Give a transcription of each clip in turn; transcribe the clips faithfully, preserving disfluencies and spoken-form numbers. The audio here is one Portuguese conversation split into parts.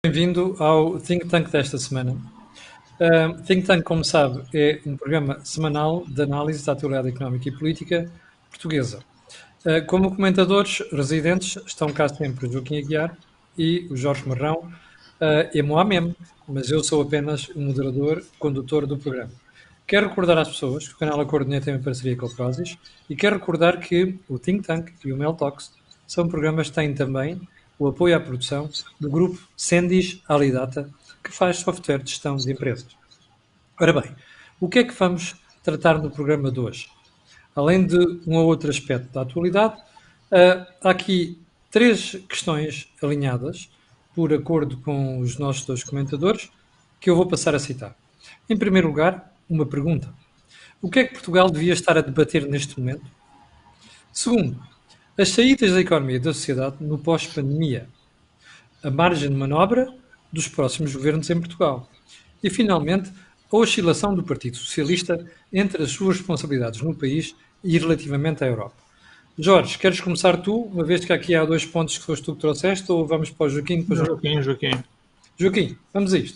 Bem-vindo ao Think Tank desta semana. Uh, Think Tank, como sabe, é um programa semanal de análise da atualidade económica e política portuguesa. Uh, como comentadores residentes estão cá sempre o Joaquim Aguiar e o Jorge Marrão uh, e Moamem, mas eu sou apenas o moderador, condutor do programa. Quero recordar às pessoas que o canal Acordinha tem uma parceria com o Prozis e quero recordar que o Think Tank e o Mel Talks são programas que têm também o apoio à produção do grupo Sendis Alidata, que faz software de gestão de empresas. Ora bem, o que é que vamos tratar no programa de hoje? Além de um ou outro aspecto da atualidade, uh, há aqui três questões alinhadas, por acordo com os nossos dois comentadores, que eu vou passar a citar. Em primeiro lugar, uma pergunta. O que é que Portugal devia estar a debater neste momento? Segundo, as saídas da economia e da sociedade no pós-pandemia. A margem de manobra dos próximos governos em Portugal. E, finalmente, a oscilação do Partido Socialista entre as suas responsabilidades no país e relativamente à Europa. Jorge, queres começar tu, uma vez que aqui há dois pontos que foste tu que trouxeste, ou vamos para o Joaquim? Para o Joaquim, Joaquim. Joaquim, vamos a isto.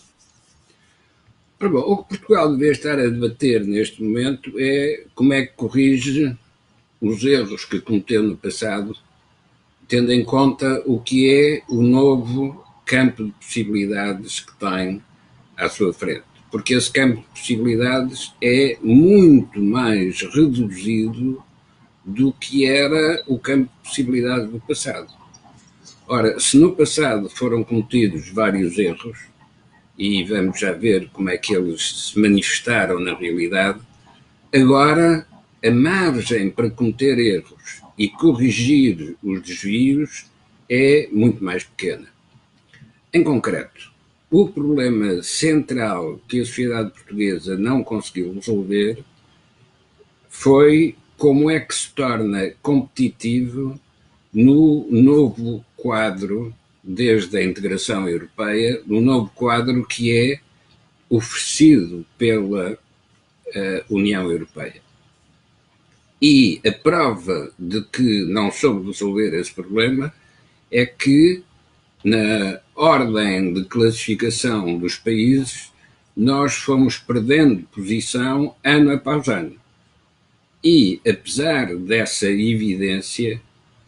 Bom, o que Portugal deve estar a debater neste momento é como é que corrige os erros que cometeu no passado, tendo em conta o que é o novo campo de possibilidades que tem à sua frente. Porque esse campo de possibilidades é muito mais reduzido do que era o campo de possibilidades do passado. Ora, se no passado foram cometidos vários erros, e vamos já ver como é que eles se manifestaram na realidade, agora a margem para cometer erros e corrigir os desvios é muito mais pequena. Em concreto, o problema central que a sociedade portuguesa não conseguiu resolver foi como é que se torna competitivo no novo quadro, desde a integração europeia, no novo quadro que é oferecido pela uh, União Europeia. E a prova de que não soube resolver esse problema é que, na ordem de classificação dos países, nós fomos perdendo posição ano após ano. E, apesar dessa evidência,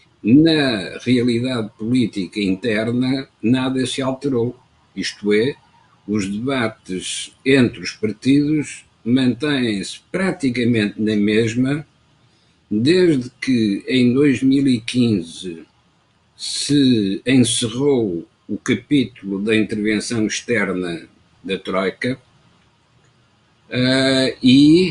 na realidade política interna nada se alterou. Isto é, os debates entre os partidos mantêm-se praticamente na mesma, desde que em dois mil e quinze se encerrou o capítulo da intervenção externa da Troika uh, e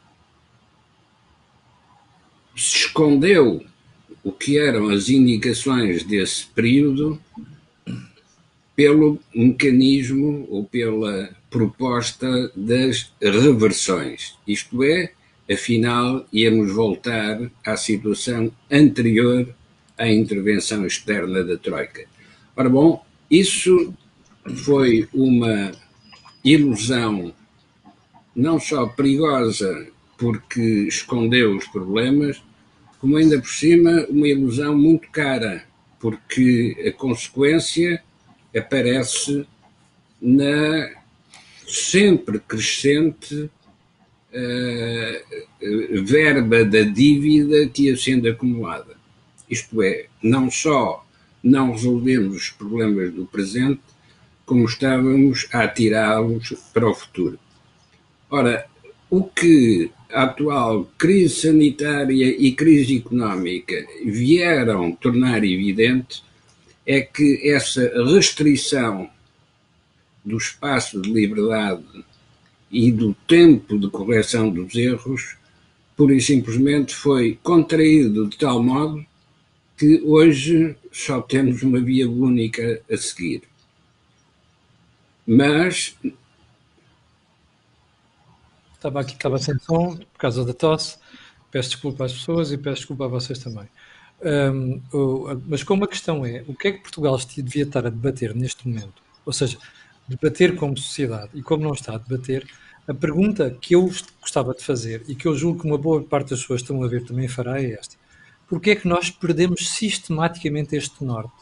se escondeu o que eram as indicações desse período pelo mecanismo ou pela proposta das reversões. Isto é, afinal, íamos voltar à situação anterior à intervenção externa da Troika. Ora bom, isso foi uma ilusão não só perigosa porque escondeu os problemas, como ainda por cima uma ilusão muito cara, porque a consequência aparece na sempre crescente uh, verba da dívida que ia sendo acumulada. Isto é, não só não resolvemos os problemas do presente, como estávamos a atirá-los para o futuro. Ora, o que a atual crise sanitária e crise económica vieram tornar evidente é que essa restrição do espaço de liberdade e do tempo de correção dos erros, pura e simplesmente foi contraído de tal modo que hoje só temos uma via única a seguir. Mas Estava aqui, estava sem som, por causa da tosse. Peço desculpa às pessoas e peço desculpa a vocês também. Um, o, mas como a questão é, o que é que Portugal devia estar a debater neste momento? Ou seja, debater como sociedade e como não está a debater, a pergunta que eu gostava de fazer e que eu julgo que uma boa parte das pessoas que estão a ver também fará é esta. Porquê é que nós perdemos sistematicamente este norte?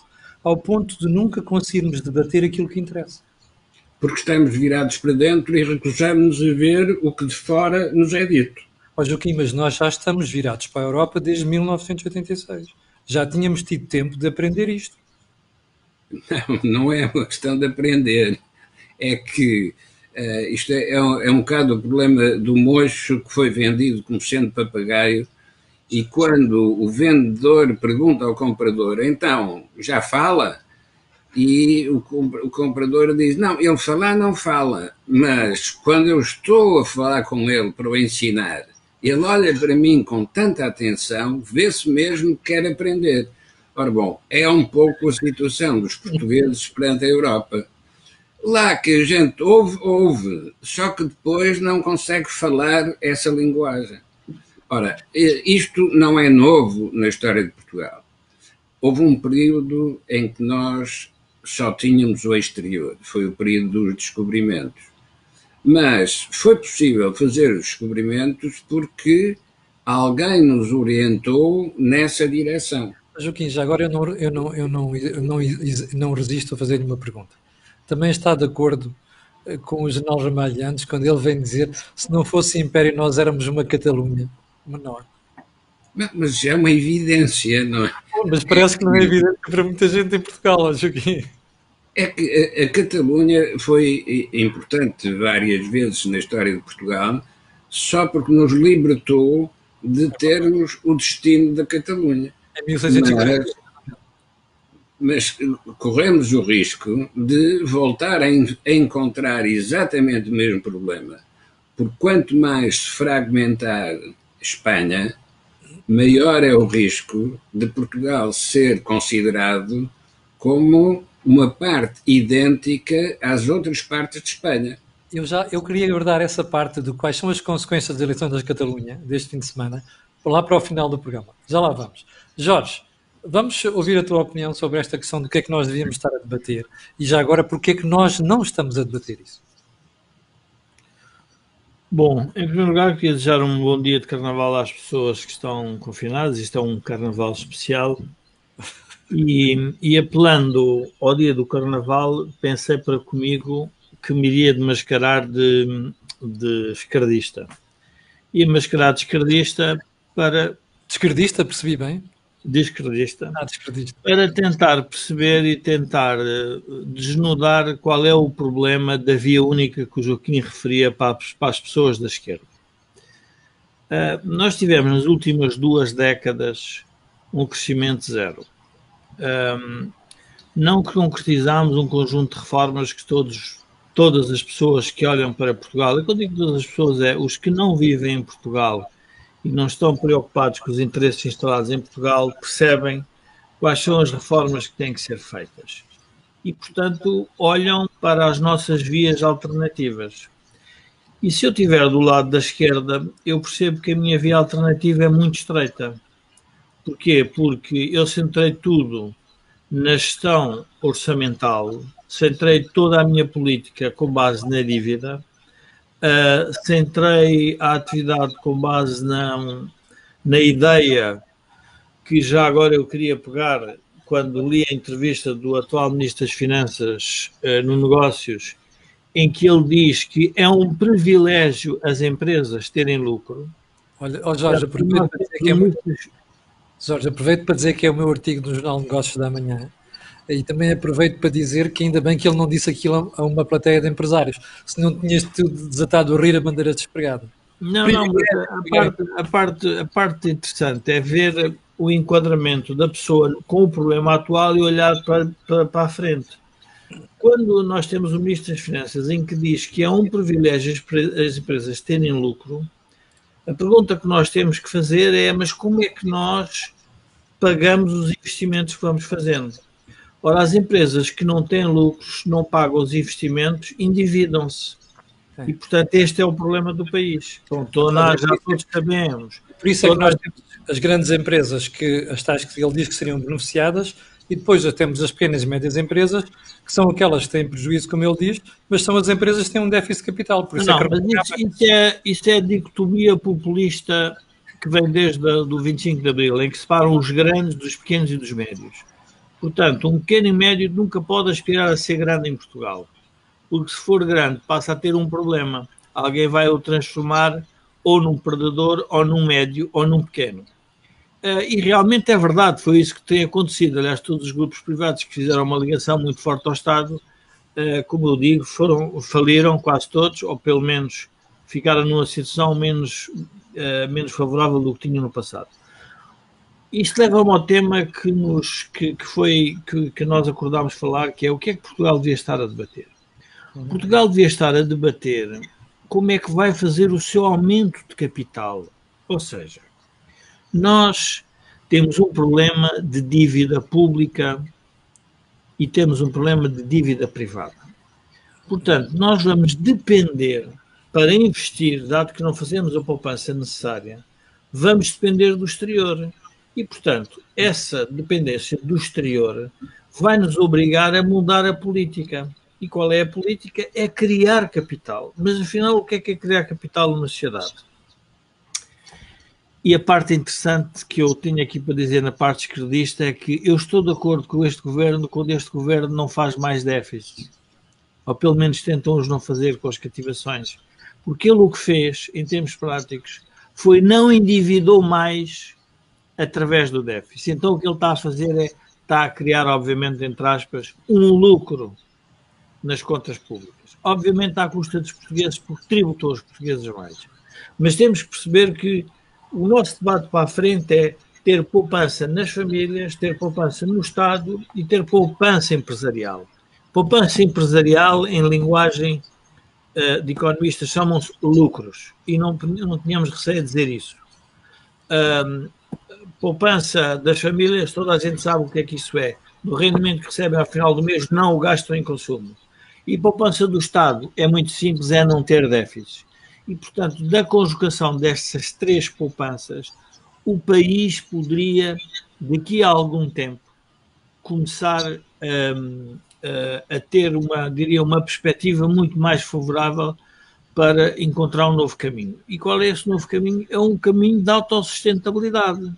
ao ponto de nunca conseguirmos debater aquilo que interessa. Porque estamos virados para dentro e recusamos a ver o que de fora nos é dito. Ó Joaquim, mas nós já estamos virados para a Europa desde mil novecentos e oitenta e seis. Já tínhamos tido tempo de aprender isto. Não, não é uma questão de aprender. É que uh, isto é, é, um, é um bocado o problema do mocho que foi vendido como sendo papagaio, e quando o vendedor pergunta ao comprador, então, já fala? E o, o comprador diz, não, ele falar não fala, mas quando eu estou a falar com ele para o ensinar, ele olha para mim com tanta atenção, vê-se mesmo que quer aprender. Ora bom, é um pouco a situação dos portugueses perante a Europa. Lá que a gente ouve, ouve, só que depois não consegue falar essa linguagem. Ora, isto não é novo na história de Portugal. Houve um período em que nós só tínhamos o exterior, foi o período dos descobrimentos. Mas foi possível fazer os descobrimentos porque alguém nos orientou nessa direção. Joaquim, já agora eu não, eu não, eu não, eu não, não resisto a fazer-lhe uma pergunta. Também está de acordo com o general Ramalho antes, quando ele vem dizer se não fosse Império nós éramos uma Catalunha menor. Mas é uma evidência, não é? Mas parece que não é evidente para muita gente em Portugal, Joaquim. É que a, a Catalunha foi importante várias vezes na história de Portugal, só porque nos libertou de termos o destino da Catalunha. Em mil seiscentos e quarenta. Mas, mas corremos o risco de voltar a, en, a encontrar exatamente o mesmo problema. Porque quanto mais se fragmentar Espanha, maior é o risco de Portugal ser considerado como uma parte idêntica às outras partes de Espanha. Eu, já, eu queria abordar essa parte de quais são as consequências das eleições da Catalunha deste fim de semana, lá para o final do programa. Já lá vamos. Jorge, vamos ouvir a tua opinião sobre esta questão do que é que nós devíamos estar a debater e já agora porque é que nós não estamos a debater isso. Bom, em primeiro lugar queria desejar um bom dia de Carnaval às pessoas que estão confinadas. Isto é um Carnaval especial e, e apelando ao dia do Carnaval pensei para comigo que me iria desmascarar de, de esquerdista. Ia mascarar de esquerdista para... Esquerdista, percebi bem? De esquerdista. Ah, de esquerdista. Para tentar perceber e tentar desnudar qual é o problema da via única que o Joaquim referia para, para as pessoas da esquerda. Uh, nós tivemos nas últimas duas décadas um crescimento zero. Um, não concretizámos um conjunto de reformas que todos, todas as pessoas que olham para Portugal, e quando digo todas as pessoas é os que não vivem em Portugal e não estão preocupados com os interesses instalados em Portugal, percebem quais são as reformas que têm que ser feitas. E, portanto, olham para as nossas vias alternativas. E se eu estiver do lado da esquerda, eu percebo que a minha via alternativa é muito estreita. Porquê? Porque eu centrei tudo na gestão orçamental, centrei toda a minha política com base na dívida, Uh, centrei a atividade com base na, na ideia que já agora eu queria pegar quando li a entrevista do atual Ministro das Finanças uh, no Negócios, em que ele diz que é um privilégio as empresas terem lucro. Olha, oh Jorge, aproveito para dizer que é muito... Jorge, aproveito para dizer que é o meu artigo no Jornal de Negócios da Manhã. E também aproveito para dizer que ainda bem que ele não disse aquilo a uma plateia de empresários, senão tinhas tudo desatado a rir a bandeira despregada. Não, não, mas a parte, a, parte, a parte interessante é ver o enquadramento da pessoa com o problema atual e olhar para, para, para a frente. Quando nós temos o Ministro das Finanças em que diz que é um privilégio as empresas terem lucro, a pergunta que nós temos que fazer é, mas como é que nós pagamos os investimentos que vamos fazendo? Ora, as empresas que não têm lucros, não pagam os investimentos, endividam-se. E, portanto, este é o problema do país. Pronto, nós já todos sabemos. Por isso é que nós temos as grandes empresas, que as tais que ele diz que seriam beneficiadas, e depois já temos as pequenas e médias empresas, que são aquelas que têm prejuízo, como ele diz, mas são as empresas que têm um déficit de capital. Por isso não, é que... mas isso, isso, é, isso é a dicotomia populista que vem desde o vinte e cinco de Abril, em que separam os grandes dos pequenos e dos médios. Portanto, um pequeno e médio nunca pode aspirar a ser grande em Portugal, porque se for grande passa a ter um problema. Alguém vai o transformar ou num predador, ou num médio, ou num pequeno. Uh, e realmente é verdade, foi isso que tem acontecido. Aliás, todos os grupos privados que fizeram uma ligação muito forte ao Estado, uh, como eu digo, foram, faliram quase todos, ou pelo menos ficaram numa situação menos, uh, menos favorável do que tinham no passado. Isto leva-me ao tema que, nos, que, que, foi, que, que nós acordámos falar, que é o que é que Portugal devia estar a debater. Uhum. Portugal devia estar a debater como é que vai fazer o seu aumento de capital. Ou seja, nós temos um problema de dívida pública e temos um problema de dívida privada. Portanto, nós vamos depender, para investir, dado que não fazemos a poupança necessária, vamos depender do exterior. E, portanto, essa dependência do exterior vai nos obrigar a mudar a política. E qual é a política? É criar capital. Mas, afinal, o que é que é criar capital numa sociedade? E a parte interessante que eu tenho aqui para dizer na parte esquerdista é que eu estou de acordo com este governo quando este governo não faz mais déficit. Ou pelo menos tentam os não fazer com as cativações. Porque ele o que fez, em termos práticos, foi não endividou mais através do déficit. Então o que ele está a fazer é, está a criar, obviamente, entre aspas, um lucro nas contas públicas. Obviamente à custa dos portugueses, porque tributou os portugueses mais. Mas temos que perceber que o nosso debate para a frente é ter poupança nas famílias, ter poupança no Estado e ter poupança empresarial. Poupança empresarial, em linguagem uh, de economistas, chamam-se lucros. E não, não tínhamos receio de dizer isso. Um, poupança das famílias, toda a gente sabe o que é que isso é. No rendimento que recebem ao final do mês, não o gastam em consumo. E poupança do Estado é muito simples, é não ter déficit. E, portanto, da conjugação destas três poupanças, o país poderia, daqui a algum tempo, começar um, a, a ter uma, diria, uma perspectiva muito mais favorável para encontrar um novo caminho. E qual é esse novo caminho? É um caminho de autossustentabilidade.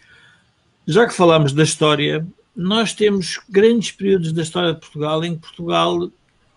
Já que falamos da história, nós temos grandes períodos da história de Portugal em que Portugal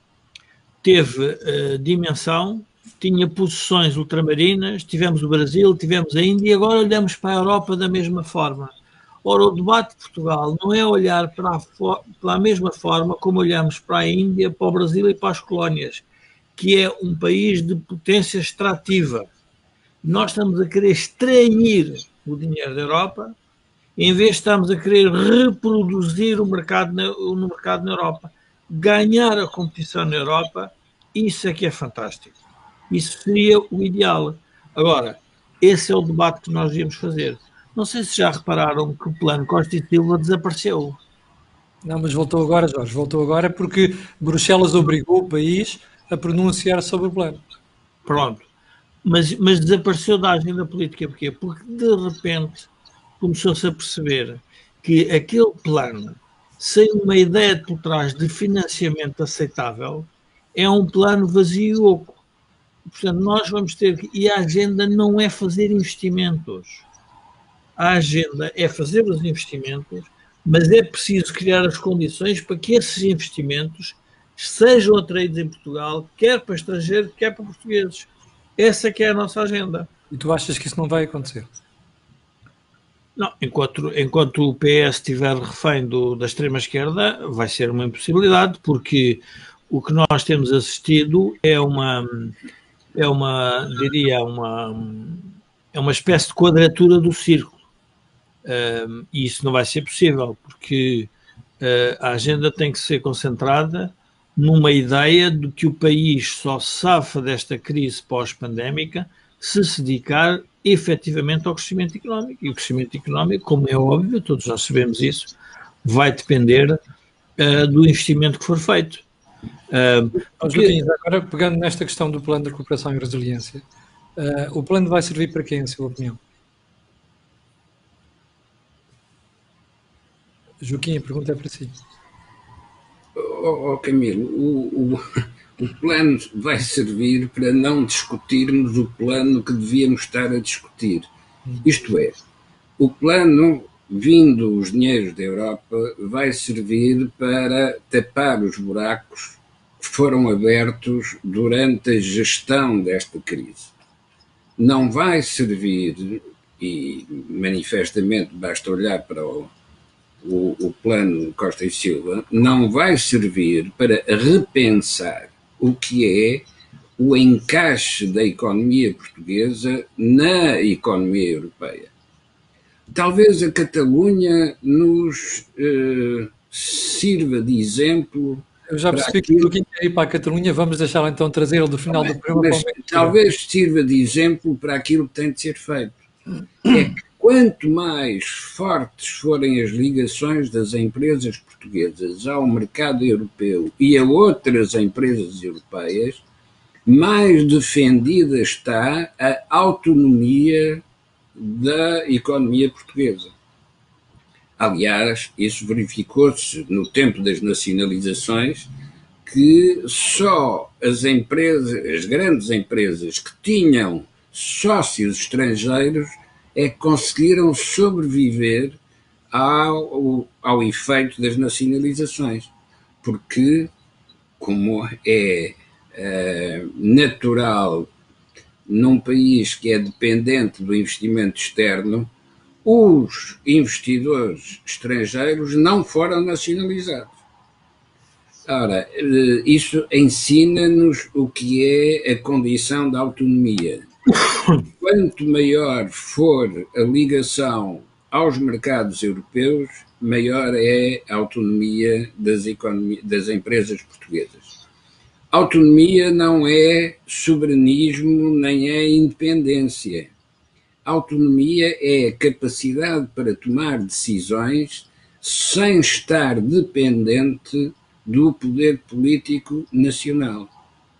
teve uh, dimensão, tinha posições ultramarinas, tivemos o Brasil, tivemos a Índia e agora olhamos para a Europa da mesma forma. Ora, o debate de Portugal não é olhar para a, para a mesma forma como olhamos para a Índia, para o Brasil e para as colónias, que é um país de potência extrativa. Nós estamos a querer extrair o dinheiro da Europa, em vez de estarmos a querer reproduzir o mercado na, no mercado na Europa, ganhar a competição na Europa, isso é que é fantástico. Isso seria o ideal. Agora, esse é o debate que nós devíamos fazer. Não sei se já repararam que o plano Costa e Silva desapareceu. Não, mas voltou agora, Jorge, voltou agora porque Bruxelas obrigou o país a pronunciar sobre o plano. Pronto. Mas, mas desapareceu da agenda política. Porquê? Porque, de repente, começou-se a perceber que aquele plano, sem uma ideia por trás de financiamento aceitável, é um plano vazio e oco. Portanto, nós vamos ter que... E a agenda não é fazer investimentos. A agenda é fazer os investimentos, mas é preciso criar as condições para que esses investimentos sejam atraídos em Portugal, quer para estrangeiros, quer para portugueses. Essa que é a nossa agenda. E tu achas que isso não vai acontecer? Não, enquanto, enquanto o P S estiver refém do, da extrema-esquerda, vai ser uma impossibilidade, porque o que nós temos assistido é uma, é uma, diria, uma, é uma espécie de quadratura do círculo. Um, e isso não vai ser possível, porque uh, a agenda tem que ser concentrada numa ideia de que o país só safa desta crise pós-pandémica se se dedicar efetivamente ao crescimento económico. E o crescimento económico, como é óbvio, todos nós sabemos isso, vai depender uh, do investimento que for feito. Uh, porque... Joaquim, agora pegando nesta questão do plano de recuperação e resiliência, uh, o plano vai servir para quem, em sua opinião? Joaquim, a pergunta é para si. Oh, oh Camilo, o, o, o plano vai servir para não discutirmos o plano que devíamos estar a discutir. Isto é, o plano vindo os dinheiros da Europa, vai servir para tapar os buracos que foram abertos durante a gestão desta crise. Não vai servir, e manifestamente basta olhar para o, o, o plano Costa e Silva, não vai servir para repensar o que é o encaixe da economia portuguesa na economia europeia. Talvez a Catalunha nos eh, sirva de exemplo. Eu já percebi que o Joaquim quer ir para a Catalunha, vamos deixá-lo então trazer-lo do final do programa. Mas talvez sirva de exemplo para aquilo que tem de ser feito. É que quanto mais fortes forem as ligações das empresas portuguesas ao mercado europeu e a outras empresas europeias, mais defendida está a autonomia da economia portuguesa. Aliás, isso verificou-se no tempo das nacionalizações, que só as empresas, as grandes empresas que tinham sócios estrangeiros é que conseguiram sobreviver ao, ao efeito das nacionalizações. Porque, como é uh, natural num país que é dependente do investimento externo, os investidores estrangeiros não foram nacionalizados. Ora, isso ensina-nos o que é a condição da autonomia. Quanto maior for a ligação aos mercados europeus, maior é a autonomia das, economia, das empresas portuguesas. Autonomia não é soberanismo, nem é independência. Autonomia é a capacidade para tomar decisões sem estar dependente do poder político nacional.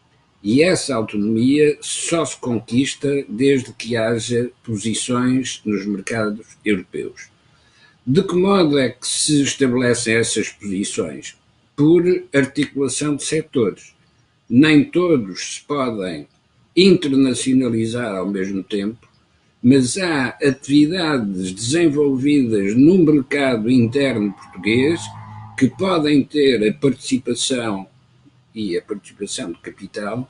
E essa autonomia só se conquista desde que haja posições nos mercados europeus. De que modo é que se estabelecem essas posições? Por articulação de setores. Nem todos se podem internacionalizar ao mesmo tempo, mas há atividades desenvolvidas no mercado interno português que podem ter a participação e a participação de capital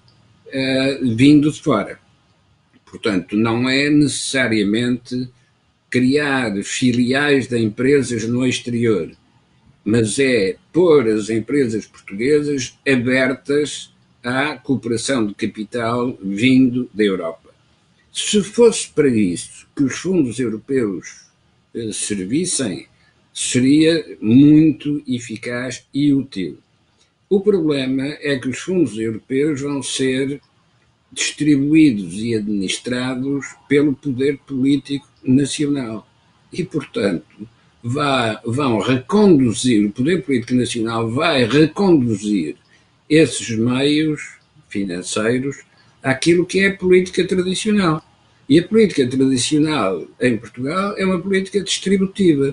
uh, vindo de fora. Portanto, não é necessariamente criar filiais de empresas no exterior, mas é pôr as empresas portuguesas abertas à cooperação de capital vindo da Europa. Se fosse para isso que os fundos europeus uh, servissem, seria muito eficaz e útil. O problema é que os fundos europeus vão ser distribuídos e administrados pelo poder político nacional e, portanto, vá, vão reconduzir, o poder político nacional vai reconduzir esses meios financeiros àquilo que é a política tradicional. E a política tradicional em Portugal é uma política distributiva.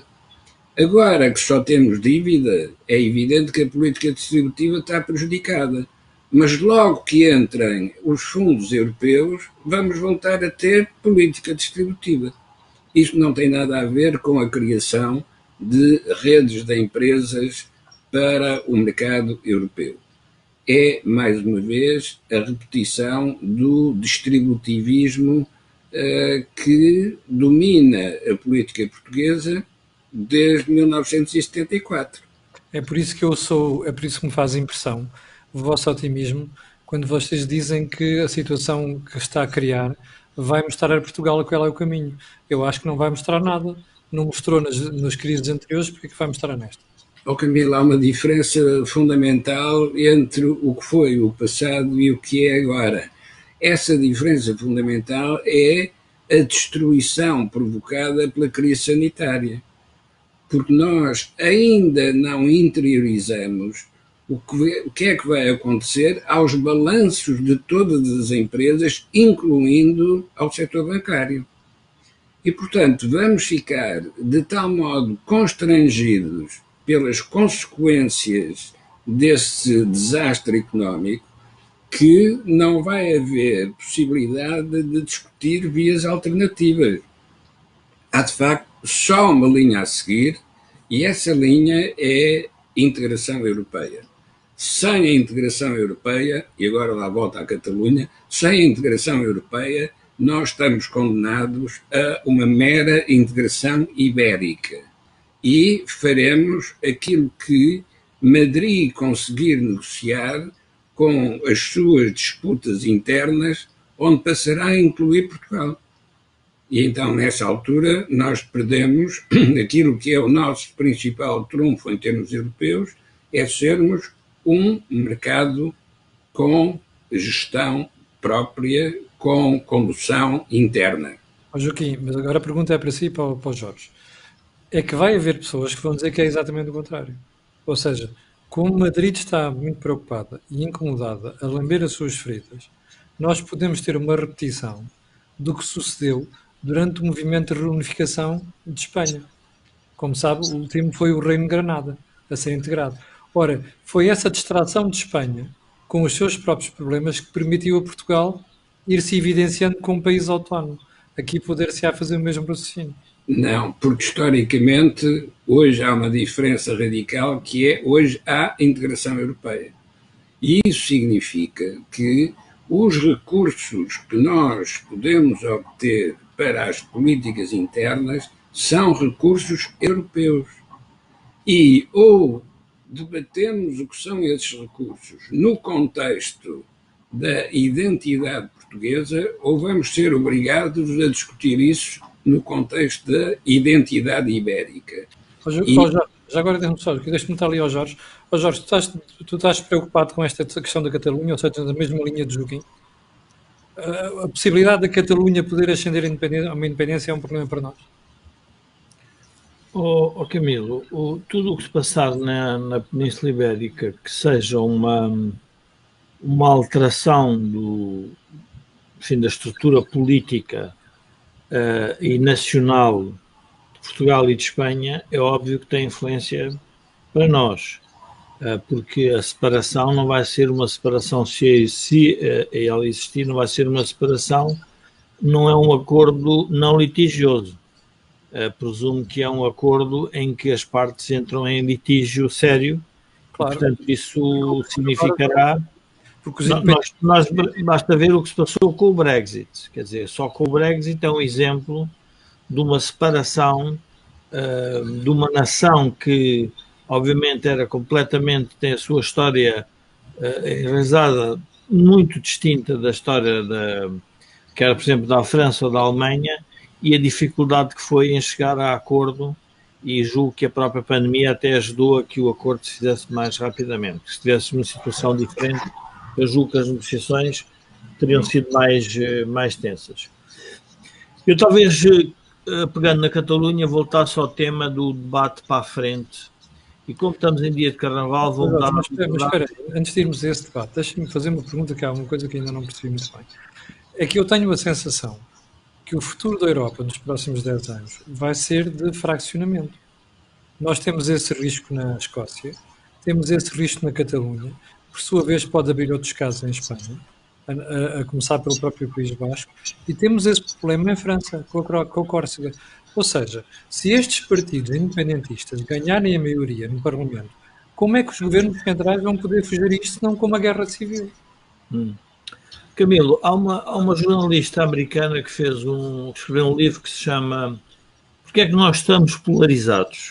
Agora que só temos dívida, é evidente que a política distributiva está prejudicada. Mas logo que entrem os fundos europeus, vamos voltar a ter política distributiva. Isto não tem nada a ver com a criação de redes de empresas para o mercado europeu. É, mais uma vez, a repetição do distributivismo uh, que domina a política portuguesa desde mil novecentos e setenta e quatro. É por isso que eu sou, é por isso que me faz impressão o vosso otimismo quando vocês dizem que a situação que está a criar vai mostrar a Portugal qual é o caminho. Eu acho que não vai mostrar nada. Não mostrou nas, nas crises anteriores, porque é que vai mostrar nesta? Ó Camilo, há uma diferença fundamental entre o que foi o passado e o que é agora. Essa diferença fundamental é a destruição provocada pela crise sanitária. Porque nós ainda não interiorizamos o que, o que é que vai acontecer aos balanços de todas as empresas, incluindo ao setor bancário. E, portanto, vamos ficar de tal modo constrangidos pelas consequências desse desastre económico que não vai haver possibilidade de discutir vias alternativas. Há, de facto, só uma linha a seguir, e essa linha é integração europeia. Sem a integração europeia, e agora lá volta à Catalunha, sem a integração europeia, nós estamos condenados a uma mera integração ibérica. E faremos aquilo que Madrid conseguir negociar com as suas disputas internas, onde passará a incluir Portugal. E então, nessa altura, nós perdemos aquilo que é o nosso principal trunfo em termos europeus, é sermos um mercado com gestão própria, com condução interna. Oh, Joaquim, mas agora a pergunta é para si e para o, para o Jorge. É que vai haver pessoas que vão dizer que é exatamente o contrário. Ou seja, como Madrid está muito preocupada e incomodada a lamber as suas feridas, nós podemos ter uma repetição do que sucedeu durante o movimento de reunificação de Espanha. Como sabe, o último foi o Reino de Granada a ser integrado. Ora, foi essa distração de Espanha, com os seus próprios problemas, que permitiu a Portugal ir-se evidenciando como um país autónomo. Aqui poder-se-á fazer o mesmo raciocínio. Não, porque historicamente hoje há uma diferença radical, que é hoje há integração europeia. E isso significa que os recursos que nós podemos obter para as políticas internas são recursos europeus. E ou debatemos o que são esses recursos no contexto da identidade portuguesa, ou vamos ser obrigados a discutir isso no contexto da identidade ibérica. Oh, e... oh, Jorge, já agora deixa-me só, deixa-me estar ali ao Jorge. Oh, Jorge, tu estás, tu estás preocupado com esta questão da Catalunha, ou seja, da mesma linha de Joaquim? A, a possibilidade da Catalunha poder ascender a uma independência é um problema para nós? Oh, oh Camilo, o, tudo o que se passar na, na Península Ibérica que seja uma, uma alteração do, enfim, da estrutura política uh, e nacional de Portugal e de Espanha, é óbvio que tem influência para nós, uh, porque a separação não vai ser uma separação, se, se uh, ela existir, não vai ser uma separação, não é um acordo não litigioso. Uh, presumo que é um acordo em que as partes entram em litígio sério, claro. Portanto, isso significará... Porque nós, nós, basta ver o que se passou com o Brexit, quer dizer, só com o Brexit é um exemplo de uma separação uh, de uma nação que, obviamente, era completamente, tem a sua história uh, enraizada muito distinta da história da, que era, por exemplo, da França ou da Alemanha, e a dificuldade que foi em chegar a acordo, e julgo que a própria pandemia até ajudou a que o acordo se fizesse mais rapidamente. Se tivesse uma situação diferente, eu julgo que as negociações teriam sido mais, mais tensas. Eu talvez, pegando na Catalunha, voltasse ao tema do debate para a frente, e como estamos em dia de Carnaval, vou mudar... Mas, mas, mas espera, antes de irmos a esse debate, deixa-me fazer uma pergunta, que há uma coisa que ainda não percebi muito bem. É que eu tenho a sensação que o futuro da Europa nos próximos dez anos vai ser de fraccionamento. Nós temos esse risco na Escócia, temos esse risco na Catalunha, por sua vez pode abrir outros casos em Espanha, a, a, a começar pelo próprio País Basco, e temos esse problema em França, com a, com a Córcega. Ou seja, se estes partidos independentistas ganharem a maioria no Parlamento, como é que os governos centrais vão poder fugir a isto, senão com uma guerra civil? Hum. Camilo, há uma, há uma jornalista americana que fez um, escreveu um livro que se chama Porque é que nós estamos polarizados?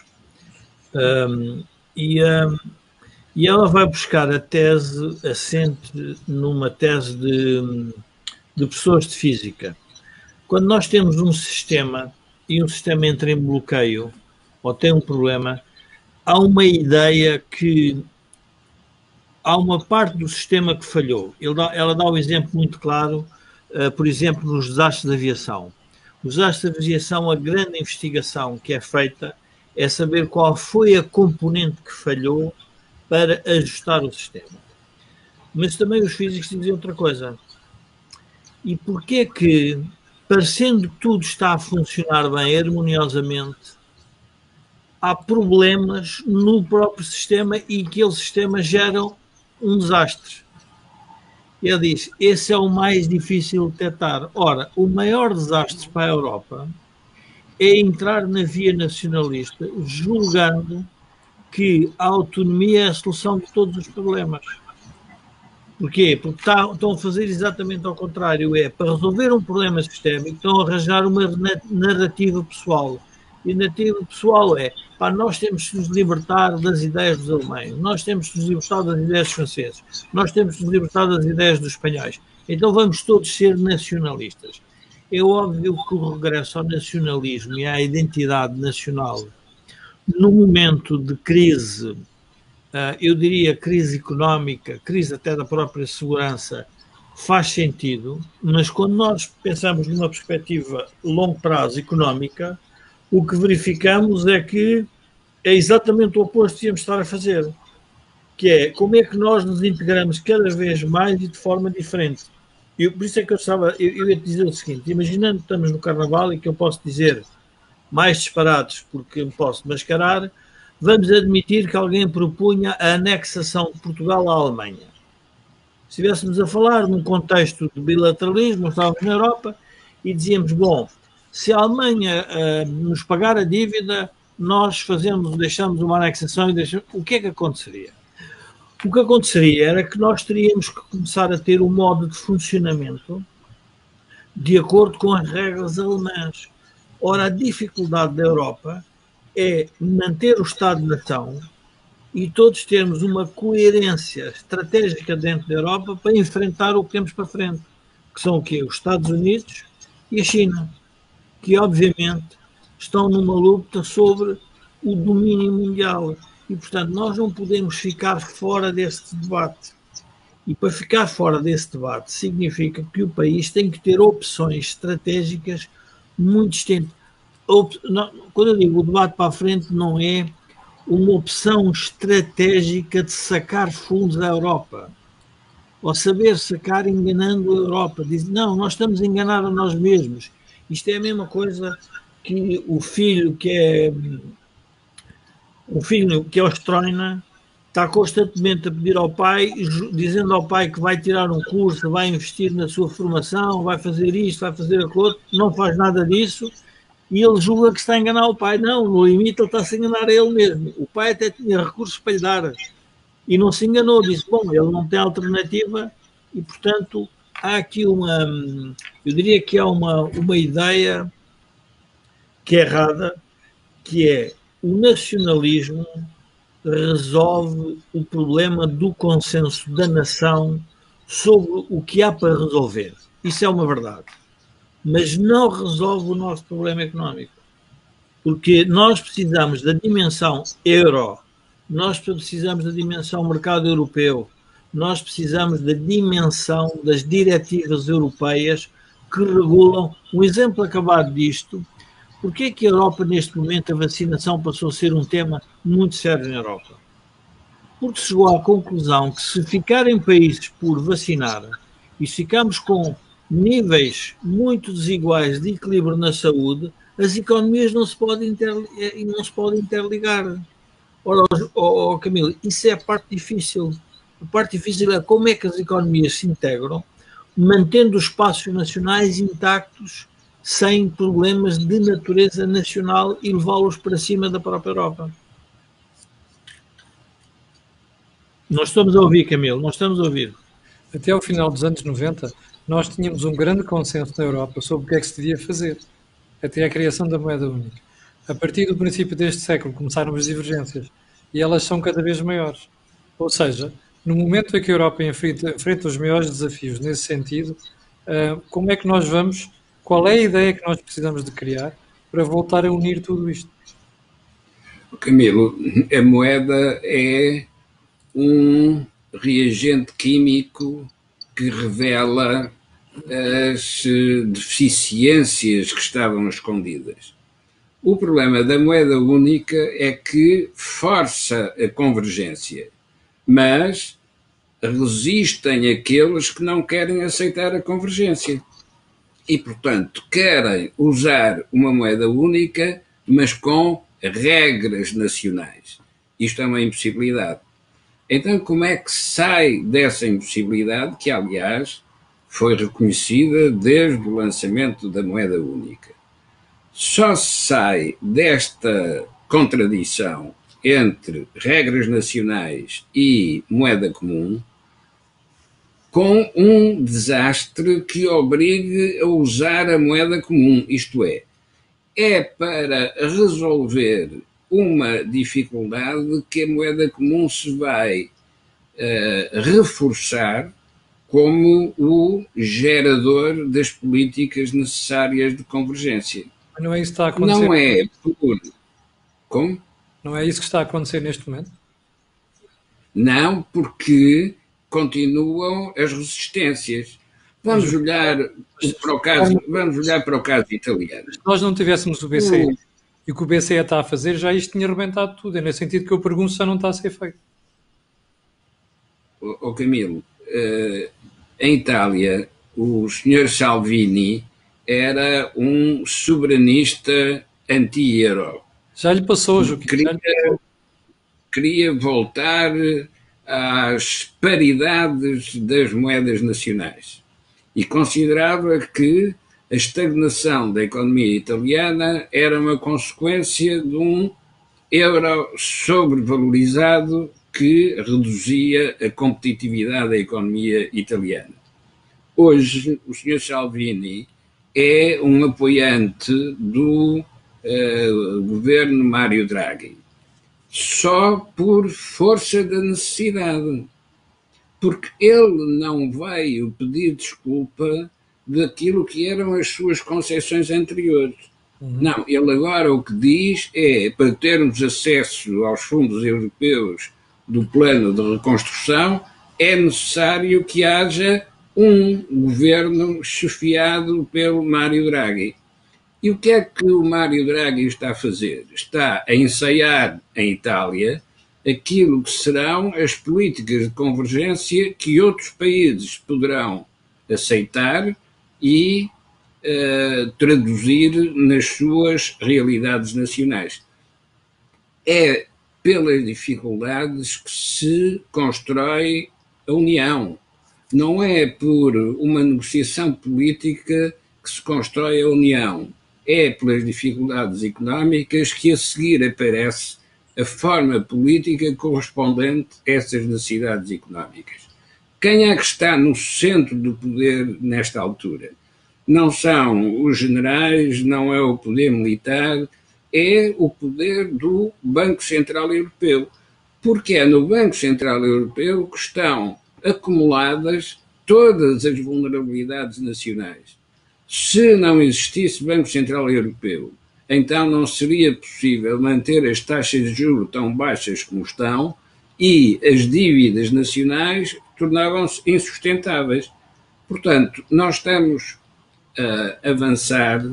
Um, e, um, e ela vai buscar a tese assente numa tese de, de pessoas de física. Quando nós temos um sistema e um sistema entra em bloqueio ou tem um problema, há uma ideia que há uma parte do sistema que falhou. Ele dá, ela dá um exemplo muito claro, uh, por exemplo, nos desastres de aviação. Os desastres de aviação, a grande investigação que é feita é saber qual foi a componente que falhou para ajustar o sistema. Mas também os físicos dizem outra coisa. E porquê que, parecendo que tudo está a funcionar bem, harmoniosamente, há problemas no próprio sistema e que aquele sistema gera um desastre? Ele diz, esse é o mais difícil de detectar. Ora, o maior desastre para a Europa é entrar na via nacionalista, julgando que a autonomia é a solução de todos os problemas. Porquê? Porque está, estão a fazer exatamente ao contrário. É, para resolver um problema sistémico, estão a arranjar uma narrativa pessoal. E a narrativa pessoal é, pá, nós temos que nos libertar das ideias dos alemães, nós temos que nos libertar das ideias dos franceses, nós temos que nos libertar das ideias dos espanhóis. Então vamos todos ser nacionalistas. É óbvio que o regresso ao nacionalismo e à identidade nacional, no momento de crise, eu diria crise económica, crise até da própria segurança, faz sentido, mas quando nós pensamos numa perspectiva longo prazo económica, o que verificamos é que é exatamente o oposto que íamos estar a fazer, que é como é que nós nos integramos cada vez mais e de forma diferente. Eu, por isso é que eu estava, eu, eu ia te dizer o seguinte, imaginando que estamos no Carnaval e que eu posso dizer mais disparados porque me posso mascarar, vamos admitir que alguém propunha a anexação de Portugal à Alemanha. Se estivéssemos a falar num contexto de bilateralismo, estávamos na Europa e dizíamos, bom, se a Alemanha uh, nos pagar a dívida, nós fazemos, deixamos uma anexação e deixamos... O que é que aconteceria? O que aconteceria era que nós teríamos que começar a ter um modo de funcionamento de acordo com as regras alemãs. Ora, a dificuldade da Europa é manter o Estado-nação e todos termos uma coerência estratégica dentro da Europa para enfrentar o que temos para frente, que são o quê? Os Estados Unidos e a China, que obviamente estão numa luta sobre o domínio mundial. E, portanto, nós não podemos ficar fora deste debate. E para ficar fora desse debate significa que o país tem que ter opções estratégicas muito distintas. Quando eu digo o debate para a frente, não é uma opção estratégica de sacar fundos da Europa, ou saber sacar enganando a Europa. Diz, não, nós estamos a enganar a nós mesmos. Isto é a mesma coisa que o filho que é o filho que é Ostroina está constantemente a pedir ao pai, dizendo ao pai que vai tirar um curso, vai investir na sua formação, vai fazer isto, vai fazer aquilo, não faz nada disso, e ele julga que está a enganar o pai. Não, no limite ele está a se enganar a ele mesmo. O pai até tinha recursos para lhe dar e não se enganou, disse, bom, ele não tem alternativa e, portanto, há aqui uma, eu diria que há uma, uma ideia que é errada, que é o nacionalismo resolve o problema do consenso da nação sobre o que há para resolver. Isso é uma verdade. Mas não resolve o nosso problema económico. Porque nós precisamos da dimensão euro, nós precisamos da dimensão mercado europeu, nós precisamos da dimensão das diretivas europeias que regulam. Um exemplo acabado disto, porque é que a Europa, neste momento, a vacinação passou a ser um tema muito sério na Europa? Porque chegou à conclusão que se ficarem países por vacinar e se ficarmos com níveis muito desiguais de equilíbrio na saúde, as economias não se podem, interli não se podem interligar. Ora, oh, oh, Camilo, isso é a parte difícil. A parte difícil é como é que as economias se integram, mantendo os espaços nacionais intactos, sem problemas de natureza nacional e levá-los para cima da própria Europa. Nós estamos a ouvir, Camilo, nós estamos a ouvir. Até ao final dos anos noventa, nós tínhamos um grande consenso na Europa sobre o que é que se devia fazer, até a criação da moeda única. A partir do princípio deste século começaram as divergências e elas são cada vez maiores. Ou seja, no momento em que a Europa enfrenta, enfrenta os maiores desafios nesse sentido, uh, como é que nós vamos, qual é a ideia que nós precisamos de criar para voltar a unir tudo isto? Camilo, a moeda é um reagente químico que revela as deficiências que estavam escondidas. O problema da moeda única é que força a convergência, mas resistem aqueles que não querem aceitar a convergência. E, portanto, querem usar uma moeda única, mas com regras nacionais. Isto é uma impossibilidade. Então, como é que se sai dessa impossibilidade, que, aliás, foi reconhecida desde o lançamento da moeda única? Só se sai desta contradição entre regras nacionais e moeda comum com um desastre que obrigue a usar a moeda comum, isto é, é para resolver uma dificuldade que a moeda comum se vai uh, reforçar como o gerador das políticas necessárias de convergência. Mas não é isso que está a acontecer? Não é por... Como? Não é isso que está a acontecer neste momento? Não, porque continuam as resistências. Vamos olhar para o caso, vamos olhar para o caso italiano. Se nós não tivéssemos o B C E o... e o que o B C E está a fazer, já isto tinha arrebentado tudo. É nesse sentido que eu pergunto se já não está a ser feito. Ô oh, Camilo, uh, em Itália, o senhor Salvini era um soberanista anti-euro. Já lhe passou, Joaquim. Queria, queria voltar às paridades das moedas nacionais e considerava que a estagnação da economia italiana era uma consequência de um euro sobrevalorizado que reduzia a competitividade da economia italiana. Hoje, o senhor Salvini é um apoiante do uh, governo Mário Draghi, só por força da necessidade, porque ele não veio pedir desculpa daquilo que eram as suas concepções anteriores. Uhum. Não, ele agora o que diz é, para termos acesso aos fundos europeus do plano de reconstrução, é necessário que haja um governo chefiado pelo Mário Draghi. E o que é que o Mário Draghi está a fazer? Está a ensaiar em Itália aquilo que serão as políticas de convergência que outros países poderão aceitar e uh, traduzir nas suas realidades nacionais. É pelas dificuldades que se constrói a União. Não é por uma negociação política que se constrói a União. É pelas dificuldades económicas que a seguir aparece a forma política correspondente a essas necessidades económicas. Quem é que está no centro do poder nesta altura? Não são os generais, não é o poder militar, é o poder do Banco Central Europeu. Porque é no Banco Central Europeu que estão acumuladas todas as vulnerabilidades nacionais. Se não existisse Banco Central Europeu, então não seria possível manter as taxas de juros tão baixas como estão e as dívidas nacionais tornavam-se insustentáveis. Portanto, nós estamos a avançar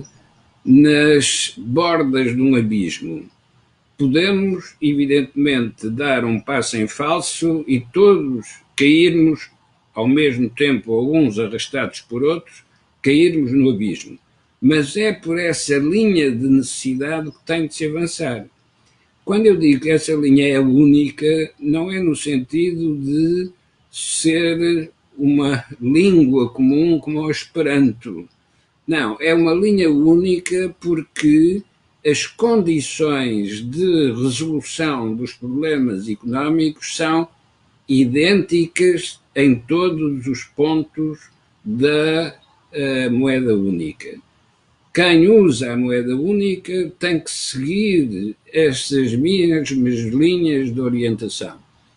nas bordas de um abismo. Podemos, evidentemente, dar um passo em falso e todos cairmos ao mesmo tempo, alguns arrastados por outros, cairmos no abismo. Mas é por essa linha de necessidade que tem de se avançar. Quando eu digo que essa linha é única, não é no sentido de ser uma língua comum como o Esperanto. Não, é uma linha única porque as condições de resolução dos problemas económicos são idênticas em todos os pontos da uh, moeda única. Quem usa a moeda única tem que seguir essas mesmas linhas de orientação.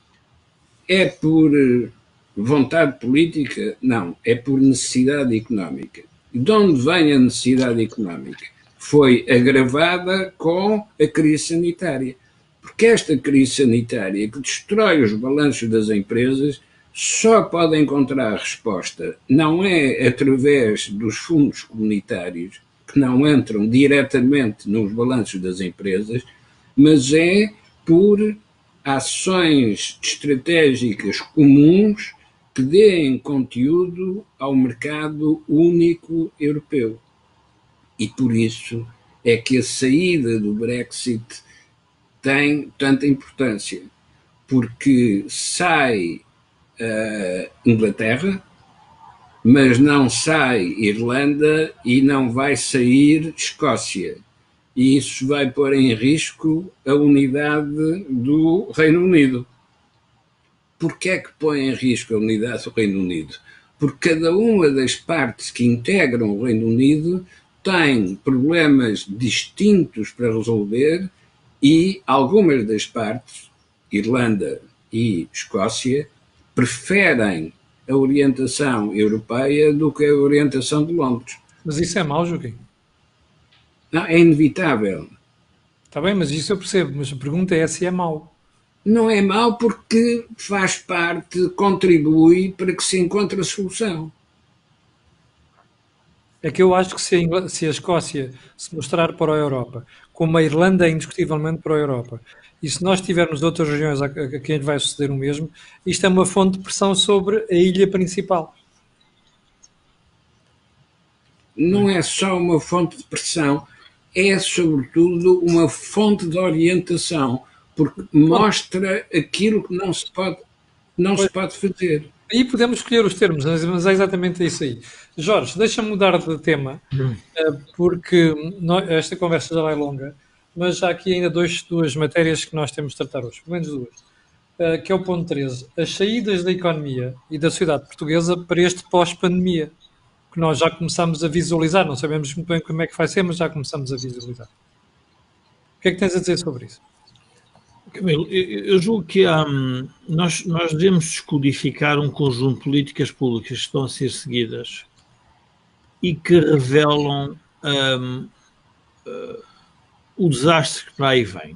É por vontade política? Não, é por necessidade económica. E de onde vem a necessidade económica? Foi agravada com a crise sanitária. Porque esta crise sanitária que destrói os balanços das empresas só pode encontrar resposta, não é através dos fundos comunitários, que não entram diretamente nos balanços das empresas, mas é por ações estratégicas comuns que deem conteúdo ao mercado único europeu. E por isso é que a saída do Brexit tem tanta importância, porque sai a Inglaterra, mas não sai Irlanda e não vai sair Escócia. e isso vai pôr em risco a unidade do Reino Unido. Porquê é que põe em risco a unidade do Reino Unido? Porque cada uma das partes que integram o Reino Unido tem problemas distintos para resolver e algumas das partes, Irlanda e Escócia, preferem a orientação europeia do que a orientação de Londres. Mas isso é mau, Joaquim? Não, é inevitável. Está bem, mas isso eu percebo, mas a pergunta é se é mau. Não é mau porque faz parte, contribui para que se encontre a solução. É que eu acho que se a, Ingl... se a Escócia se mostrar para a Europa, como a Irlanda é indiscutivelmente para a Europa, e se nós tivermos outras regiões a, a quem vai suceder o mesmo, isto é uma fonte de pressão sobre a ilha principal. Não é só uma fonte de pressão, é sobretudo uma fonte de orientação, porque mostra aquilo que não se pode, não se pode fazer. Aí podemos escolher os termos, mas é exatamente isso aí. Jorge, deixa-me mudar de tema, porque esta conversa já vai longa, mas há aqui ainda dois, duas matérias que nós temos de tratar hoje, pelo menos duas, que é o ponto treze, as saídas da economia e da sociedade portuguesa para este pós-pandemia, que nós já começamos a visualizar, não sabemos muito bem como é que vai ser, mas já começamos a visualizar. O que é que tens a dizer sobre isso? Camilo, eu julgo que hum, nós, nós devemos descodificar um conjunto de políticas públicas que estão a ser seguidas e que revelam hum, uh, o desastre que para aí vem.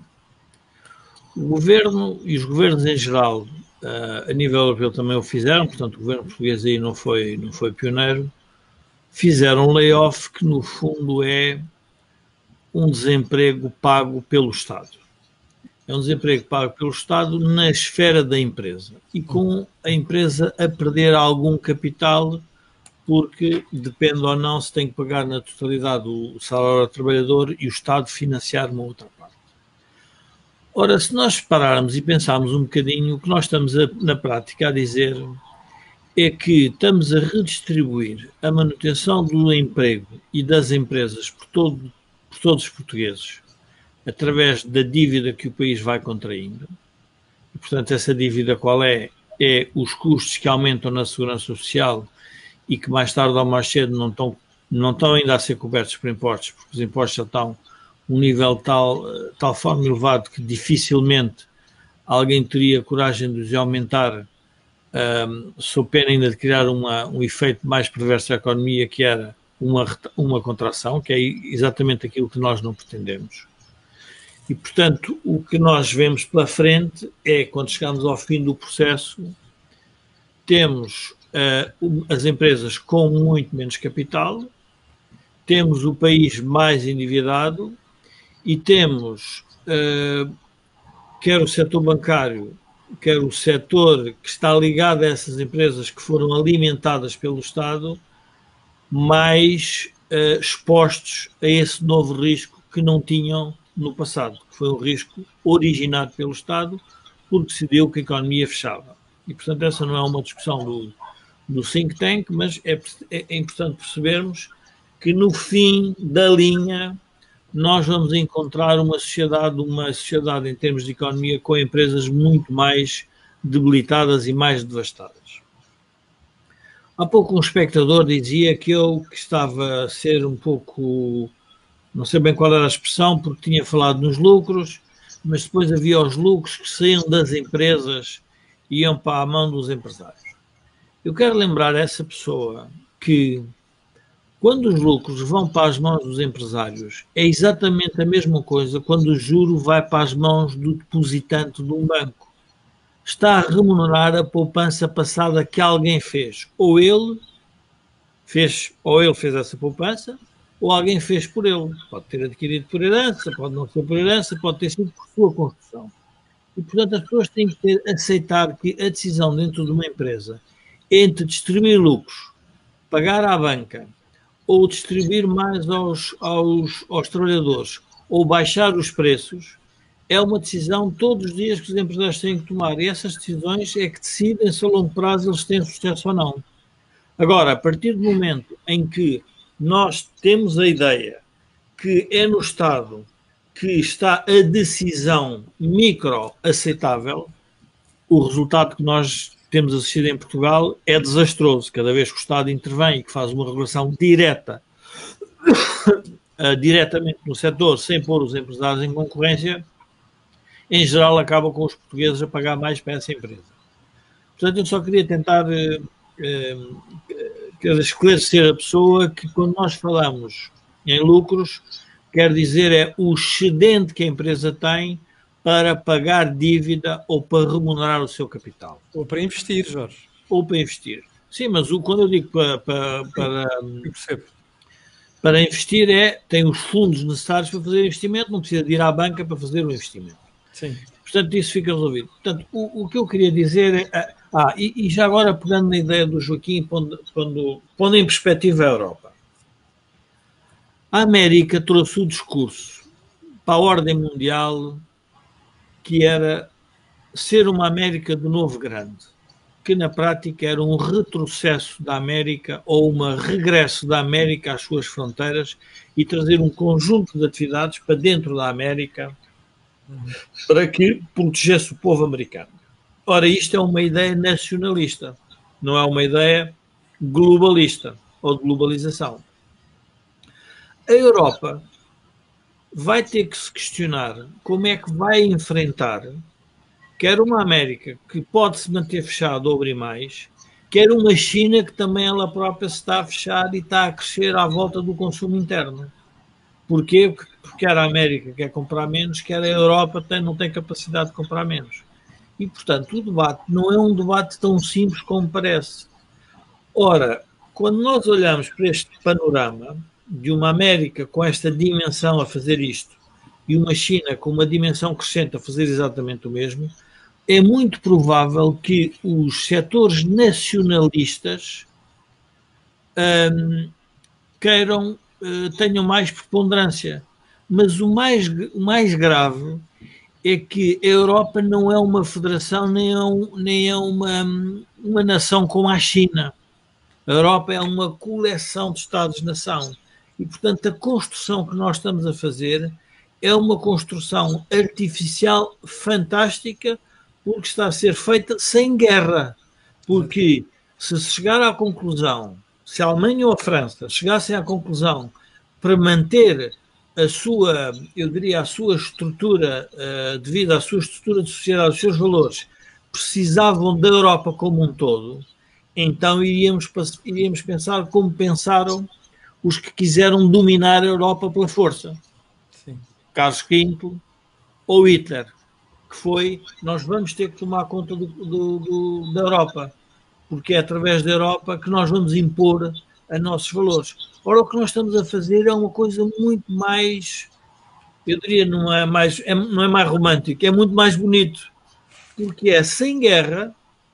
O governo e os governos em geral, uh, a nível europeu também o fizeram, portanto o governo português aí não foi, não foi pioneiro, fizeram um layoff que no fundo é um desemprego pago pelo Estado. É um desemprego pago pelo Estado na esfera da empresa e com a empresa a perder algum capital porque depende ou não se tem que pagar na totalidade o salário ao trabalhador e o Estado financiar uma outra parte. Ora, se nós pararmos e pensarmos um bocadinho, o que nós estamos a, na prática a dizer é que estamos a redistribuir a manutenção do emprego e das empresas por, todo, por todos os portugueses através da dívida que o país vai contraindo. E, portanto, essa dívida qual é? É os custos que aumentam na segurança social e que mais tarde ou mais cedo não estão, não estão ainda a ser cobertos por impostos, porque os impostos já estão a um nível tal, tal forma elevado que dificilmente alguém teria coragem de os aumentar um, sob pena ainda de criar uma, um efeito mais perverso da economia, que era uma, uma contração, que é exatamente aquilo que nós não pretendemos. E, portanto, o que nós vemos pela frente é, quando chegamos ao fim do processo, temos uh, as empresas com muito menos capital, temos o país mais endividado e temos, uh, quer o setor bancário, quer o setor que está ligado a essas empresas que foram alimentadas pelo Estado, mais uh, expostos a esse novo risco que não tinham no passado, que foi um risco originado pelo Estado, porque decidiu que a economia fechava. E, portanto, essa não é uma discussão do, do think tank, mas é, é importante percebermos que, no fim da linha, nós vamos encontrar uma sociedade, uma sociedade em termos de economia, com empresas muito mais debilitadas e mais devastadas. Há pouco um espectador dizia que eu que estava a ser um pouco... não sei bem qual era a expressão, porque tinha falado nos lucros, mas depois havia os lucros que saíam das empresas e iam para a mão dos empresários. Eu quero lembrar a essa pessoa que, quando os lucros vão para as mãos dos empresários, é exatamente a mesma coisa quando o juro vai para as mãos do depositante de um banco. Está a remunerar a poupança passada que alguém fez. Ou ele fez, ou ele fez essa poupança, ou alguém fez por ele. Pode ter adquirido por herança, pode não ser por herança, pode ter sido por sua construção. E, portanto, as pessoas têm que ter, aceitar que a decisão dentro de uma empresa entre distribuir lucros, pagar à banca, ou distribuir mais aos, aos, aos trabalhadores, ou baixar os preços, é uma decisão todos os dias que os empresários têm que tomar. E essas decisões é que decidem se a longo prazo eles têm sucesso ou não. Agora, a partir do momento em que nós temos a ideia que é no Estado que está a decisão micro aceitável, o resultado que nós temos assistido em Portugal é desastroso. Cada vez que o Estado intervém e que faz uma regulação direta, uh, diretamente no setor, sem pôr os empresários em concorrência, em geral acaba com os portugueses a pagar mais para essa empresa. Portanto, eu só queria tentar uh, uh, esclarecer a pessoa que quando nós falamos em lucros, quer dizer é o excedente que a empresa tem para pagar dívida ou para remunerar o seu capital. Ou para investir, Jorge. Ou para investir. Sim, mas o, quando eu digo para, para, para, eu percebo. para investir é, tem os fundos necessários para fazer investimento, não precisa de ir à banca para fazer o investimento. Sim. Portanto, isso fica resolvido. Portanto, o, o que eu queria dizer é... Ah, e, e já agora pegando na ideia do Joaquim, pondo, pondo, pondo em perspectiva a Europa. A América trouxe o discurso para a ordem mundial que era ser uma América de novo grande, que na prática era um retrocesso da América ou um regresso da América às suas fronteiras e trazer um conjunto de atividades para dentro da América para que protegesse o povo americano. Ora, isto é uma ideia nacionalista, não é uma ideia globalista ou de globalização. A Europa vai ter que se questionar como é que vai enfrentar quer uma América que pode se manter fechada ou abrir mais, quer uma China que também ela própria se está a fechar e está a crescer à volta do consumo interno. Porquê? Porque quer a América quer comprar menos, quer a Europa tem, não tem capacidade de comprar menos. E, portanto, o debate não é um debate tão simples como parece. Ora, quando nós olhamos para este panorama de uma América com esta dimensão a fazer isto e uma China com uma dimensão crescente a fazer exatamente o mesmo, é muito provável que os setores nacionalistas hum, queiram, uh, tenham mais preponderância. Mas o mais, o mais grave é que a Europa não é uma federação nem é, um, nem é uma, uma nação como a China. A Europa é uma coleção de Estados-nação. E, portanto, a construção que nós estamos a fazer é uma construção artificial fantástica porque está a ser feita sem guerra. Porque se se chegar à conclusão, se a Alemanha ou a França chegassem à conclusão para manter a sua, eu diria, a sua estrutura, uh, devido à sua estrutura de sociedade, os seus valores, precisavam da Europa como um todo, então iríamos, iríamos pensar como pensaram os que quiseram dominar a Europa pela força. Sim. Carlos quinto ou Hitler, que foi, nós vamos ter que tomar conta do, do, do, da Europa, porque é através da Europa que nós vamos impor a nossos valores. Ora, o que nós estamos a fazer é uma coisa muito mais, eu diria, não é mais, é, não é mais romântico, é muito mais bonito, porque é sem guerra,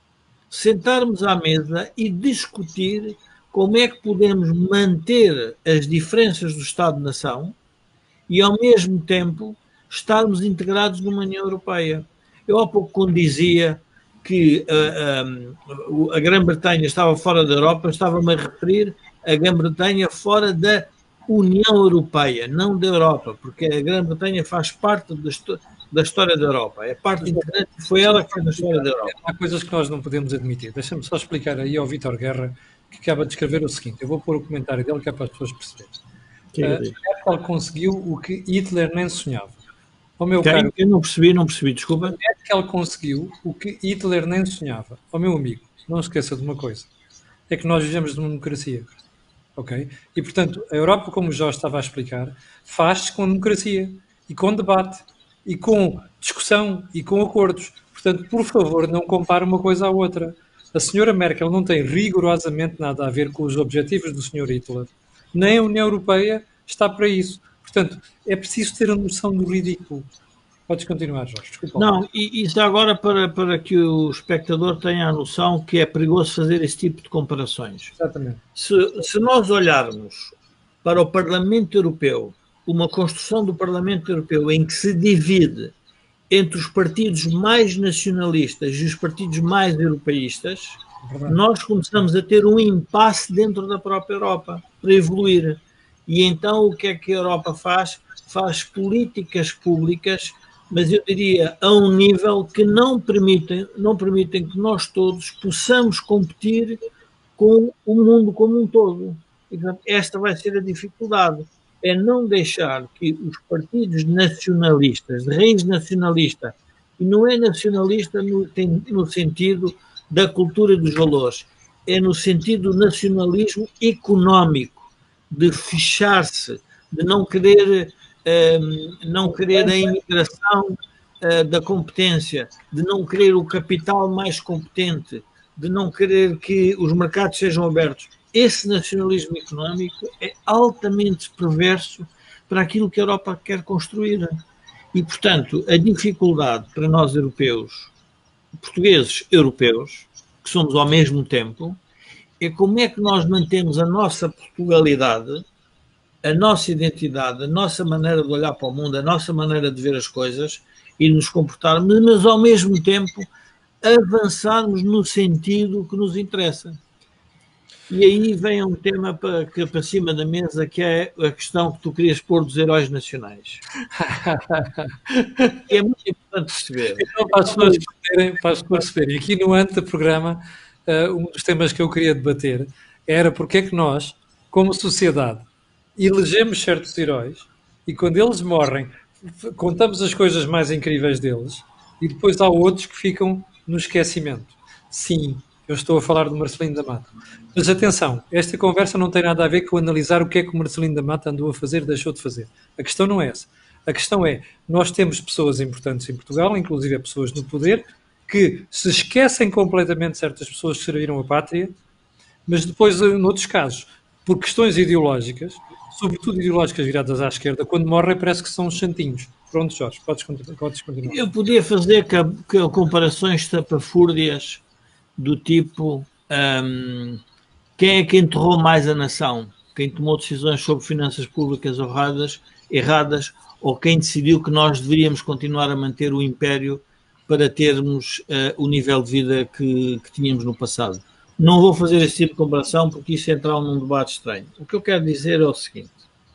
sentarmos à mesa e discutir como é que podemos manter as diferenças do Estado-nação e, ao mesmo tempo, estarmos integrados numa União Europeia. Eu há pouco, quando dizia que uh, um, a Grã-Bretanha estava fora da Europa, estava-me a referir a Grã-Bretanha fora da União Europeia, não da Europa, porque a Grã-Bretanha faz parte da, da história da Europa, é parte integrante, foi ela que fez a história da Europa. Há coisas que nós não podemos admitir. Deixa-me só explicar aí ao Vítor Guerra, que acaba de escrever o seguinte, eu vou pôr o comentário dele que é para as pessoas perceberem. Uh, Merkel conseguiu o que Hitler nem sonhava. Ao meu Quem? caro, eu não percebi, não percebi, desculpa. Merkel conseguiu o que Hitler nem sonhava. Ao meu amigo, não esqueça de uma coisa, é que nós vivemos numa democracia. Ok? E, portanto, a Europa, como o Jorge estava a explicar, faz-se com democracia e com debate e com discussão e com acordos. Portanto, por favor, não compare uma coisa à outra. A senhora Merkel não tem rigorosamente nada a ver com os objetivos do senhor Hitler. Nem a União Europeia está para isso. Portanto, é preciso ter a noção do ridículo. Podes continuar, Jorge. Desculpa. Não, e, e já agora para, para que o espectador tenha a noção que é perigoso fazer esse tipo de comparações. Exatamente. Se, se nós olharmos para o Parlamento Europeu, uma construção do Parlamento Europeu em que se divide entre os partidos mais nacionalistas e os partidos mais europeístas, verdade, nós começamos a ter um impasse dentro da própria Europa para evoluir. E então o que é que a Europa faz? Faz políticas públicas, mas eu diria a um nível que não permitem, não permitem que nós todos possamos competir com o mundo como um todo. E, portanto, esta vai ser a dificuldade, é não deixar que os partidos nacionalistas, de raiz nacionalista, e não é nacionalista no, no sentido da cultura dos valores, é no sentido do nacionalismo económico, de fechar-se, de não querer, um, não querer a imigração uh, da competência, de não querer o capital mais competente, de não querer que os mercados sejam abertos. Esse nacionalismo económico é altamente perverso para aquilo que a Europa quer construir. E, portanto, a dificuldade para nós europeus, portugueses europeus, que somos ao mesmo tempo, é como é que nós mantemos a nossa Portugalidade, a nossa identidade, a nossa maneira de olhar para o mundo, a nossa maneira de ver as coisas e nos comportarmos, mas ao mesmo tempo avançarmos no sentido que nos interessa. E aí vem um tema para, que, para cima da mesa, que é a questão que tu querias pôr dos heróis nacionais. E é muito importante perceber. Então, para as pessoas perceberem, para as pessoas perceberem, aqui no anteprograma, uh, um dos temas que eu queria debater era porque é que nós, como sociedade, elegemos certos heróis e quando eles morrem, contamos as coisas mais incríveis deles e depois há outros que ficam no esquecimento. Sim, eu estou a falar do Marcelino da Mata. Mas atenção, esta conversa não tem nada a ver com analisar o que é que o Marcelino da Mata andou a fazer, deixou de fazer. A questão não é essa. A questão é, nós temos pessoas importantes em Portugal, inclusive pessoas no poder, que se esquecem completamente de certas pessoas que serviram a pátria, mas depois, em outros casos, por questões ideológicas, sobretudo ideológicas viradas à esquerda, quando morrem parece que são santinhos. Pronto, Jorge, podes continuar. Podes continuar. Eu podia fazer que, que comparações tapafúrdias do tipo um, quem é que enterrou mais a nação? Quem tomou decisões sobre finanças públicas erradas, erradas ou quem decidiu que nós deveríamos continuar a manter o império para termos uh, o nível de vida que, que tínhamos no passado? Não vou fazer esse tipo de comparação porque isso entra num debate estranho. O que eu quero dizer é o seguinte.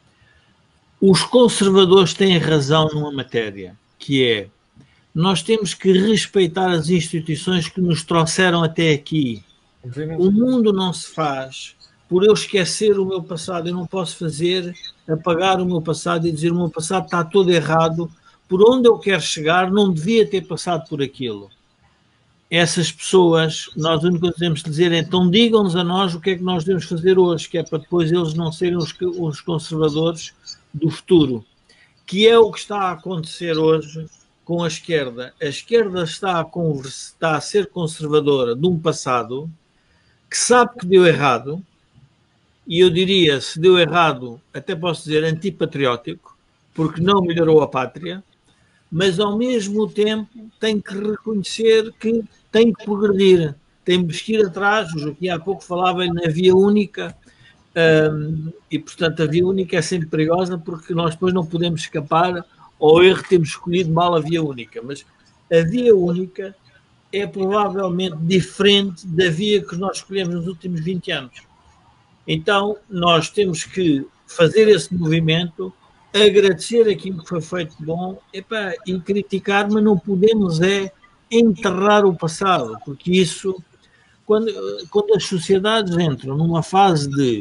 Os conservadores têm razão numa matéria, que é nós temos que respeitar as instituições que nos trouxeram até aqui. O mundo não se faz por eu esquecer o meu passado. Eu não posso fazer, apagar o meu passado e dizer o meu passado está todo errado, por onde eu quero chegar não devia ter passado por aquilo. Essas pessoas, nós o único que temos de dizer é, então digam-nos a nós o que é que nós devemos fazer hoje, que é para depois eles não serem os, os conservadores do futuro, que é o que está a acontecer hoje com a esquerda. A esquerda está a, conversa, está a ser conservadora de um passado que sabe que deu errado, e eu diria, se deu errado, até posso dizer antipatriótico, porque não melhorou a pátria, mas ao mesmo tempo tem que reconhecer que tem que progredir, tem que ir atrás. O Joaquim há pouco falava na via única, um, e portanto a via única é sempre perigosa porque nós depois não podemos escapar ao erro de termos escolhido mal a via única, mas a via única é provavelmente diferente da via que nós escolhemos nos últimos vinte anos. Então nós temos que fazer esse movimento, agradecer aquilo que foi feito de bom, epá, e criticar, mas não podemos é enterrar o passado, porque isso, quando, quando as sociedades entram numa fase de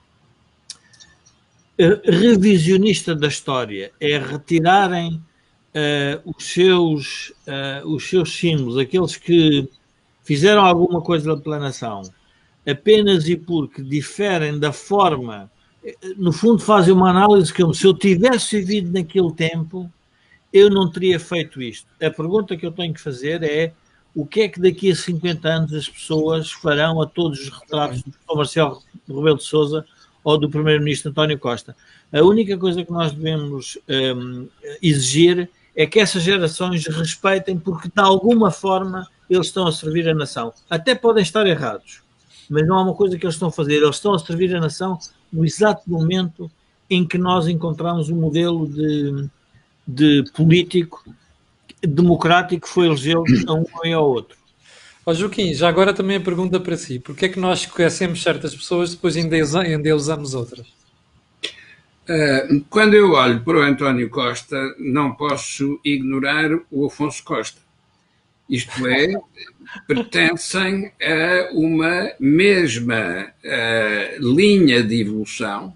revisionista da história, é retirarem uh, os, seus, uh, os seus símbolos, aqueles que fizeram alguma coisa pela nação, apenas e porque diferem da forma, no fundo fazem uma análise que se eu tivesse vivido naquele tempo, eu não teria feito isto. A pergunta que eu tenho que fazer é o que é que daqui a cinquenta anos as pessoas farão a todos os retratos do Marcelo Rebelo de Sousa ou do primeiro-ministro António Costa. A única coisa que nós devemos um, exigir é que essas gerações respeitem, porque de alguma forma eles estão a servir a nação. Até podem estar errados, mas não há uma coisa que eles estão a fazer. Eles estão a servir a nação no exato momento em que nós encontramos um modelo de, de político democrático que foi elegê-los a um e ao outro. Ó Joaquim, já agora também a pergunta para si. Porquê é que nós esquecemos certas pessoas e depois endeusamos outras? Uh, quando eu olho para o António Costa, não posso ignorar o Afonso Costa. Isto é, pertencem a uma mesma uh, linha de evolução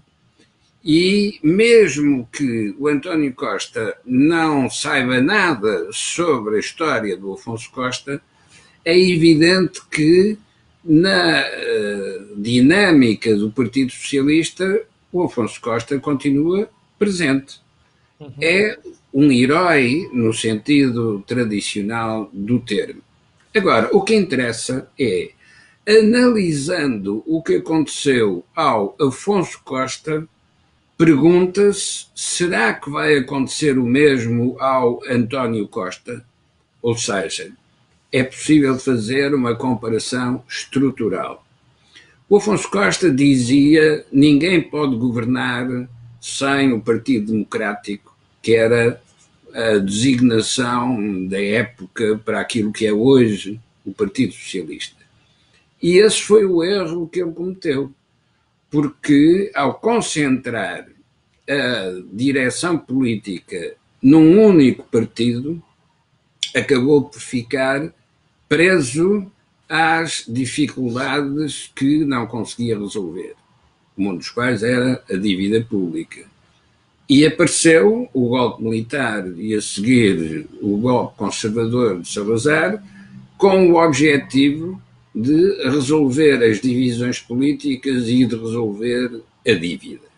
e mesmo que o António Costa não saiba nada sobre a história do Afonso Costa, é evidente que na uh, dinâmica do Partido Socialista o Afonso Costa continua presente. Uhum. É um herói no sentido tradicional do termo. Agora, o que interessa é, analisando o que aconteceu ao Afonso Costa, pergunta-se, será que vai acontecer o mesmo ao António Costa? Ou seja, é possível fazer uma comparação estrutural. O Afonso Costa dizia, ninguém pode governar sem o Partido Democrático, que era a designação da época para aquilo que é hoje o Partido Socialista. E esse foi o erro que ele cometeu, porque ao concentrar a direção política num único partido, acabou por ficar preso às dificuldades que não conseguia resolver, um dos quais era a dívida pública. E apareceu o golpe militar e a seguir o golpe conservador de Salazar com o objetivo de resolver as divisões políticas e de resolver a dívida.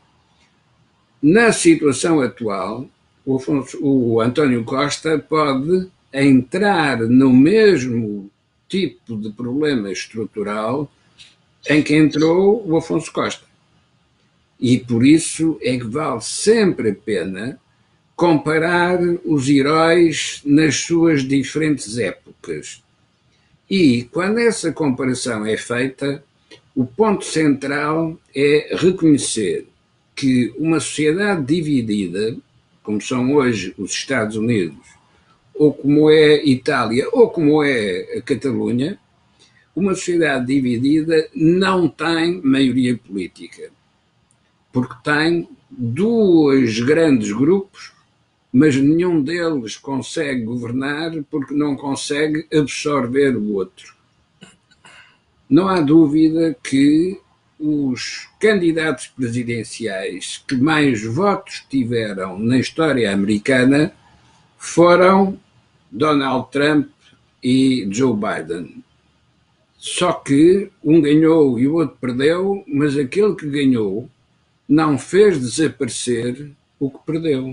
Na situação atual, o, Afonso, o António Costa pode entrar no mesmo tipo de problema estrutural em que entrou o Afonso Costa. E por isso é que vale sempre a pena comparar os heróis nas suas diferentes épocas. E quando essa comparação é feita, o ponto central é reconhecer que uma sociedade dividida, como são hoje os Estados Unidos, ou como é a Itália, ou como é a Catalunha, uma sociedade dividida não tem maioria política, porque tem dois grandes grupos, mas nenhum deles consegue governar porque não consegue absorver o outro. Não há dúvida que os candidatos presidenciais que mais votos tiveram na história americana foram Donald Trump e Joe Biden. Só que um ganhou e o outro perdeu, mas aquele que ganhou não fez desaparecer o que perdeu.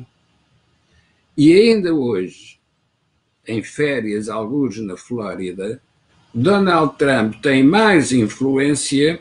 E ainda hoje, em férias, alguns na Flórida, Donald Trump tem mais influência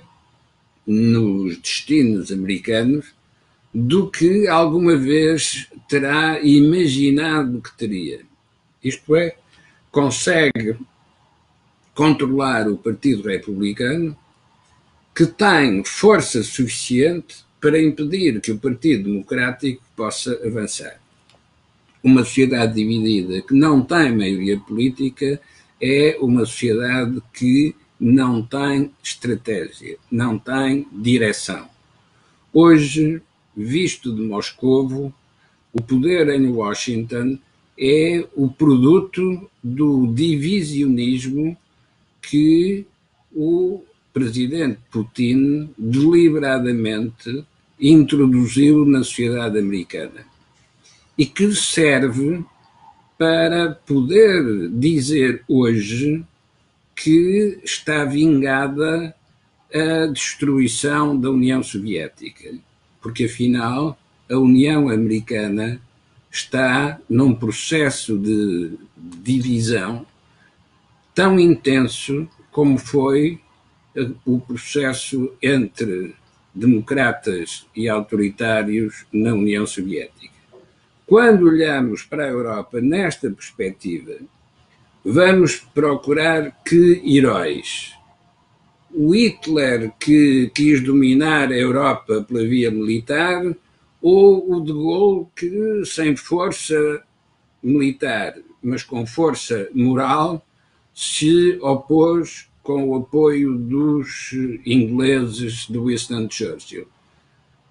nos destinos americanos do que alguma vez terá imaginado que teria. Isto é, consegue controlar o Partido Republicano, que tem força suficiente para impedir que o Partido Democrático possa avançar. Uma sociedade dividida que não tem maioria política é uma sociedade que não tem estratégia, não tem direção. Hoje, visto de Moscovo, o poder em Washington é o produto do divisionismo que o presidente Putin deliberadamente introduziu na sociedade americana e que serve para poder dizer hoje que está vingada a destruição da União Soviética, porque afinal a União Americana está num processo de divisão tão intenso como foi o processo entre democratas e autoritários na União Soviética. Quando olhamos para a Europa nesta perspectiva, vamos procurar que heróis? O Hitler que quis dominar a Europa pela via militar ou o de Gaulle que, sem força militar, mas com força moral, se opôs com o apoio dos ingleses de Winston Churchill?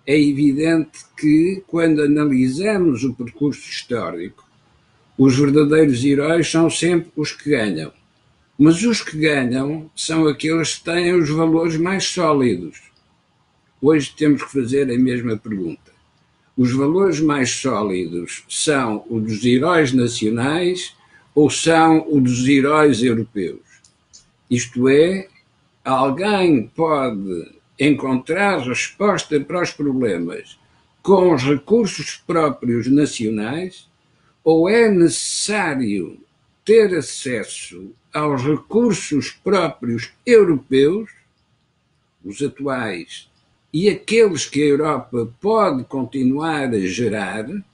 é evidente que, quando analisamos o percurso histórico, os verdadeiros heróis são sempre os que ganham. Mas os que ganham são aqueles que têm os valores mais sólidos. Hoje temos que fazer a mesma pergunta. Os valores mais sólidos são os dos heróis nacionais ou são os dos heróis europeus? Isto é, alguém pode encontrar resposta para os problemas com os recursos próprios nacionais ou é necessário ter acesso aos recursos próprios europeus, os atuais, e aqueles que a Europa pode continuar a gerar, uh,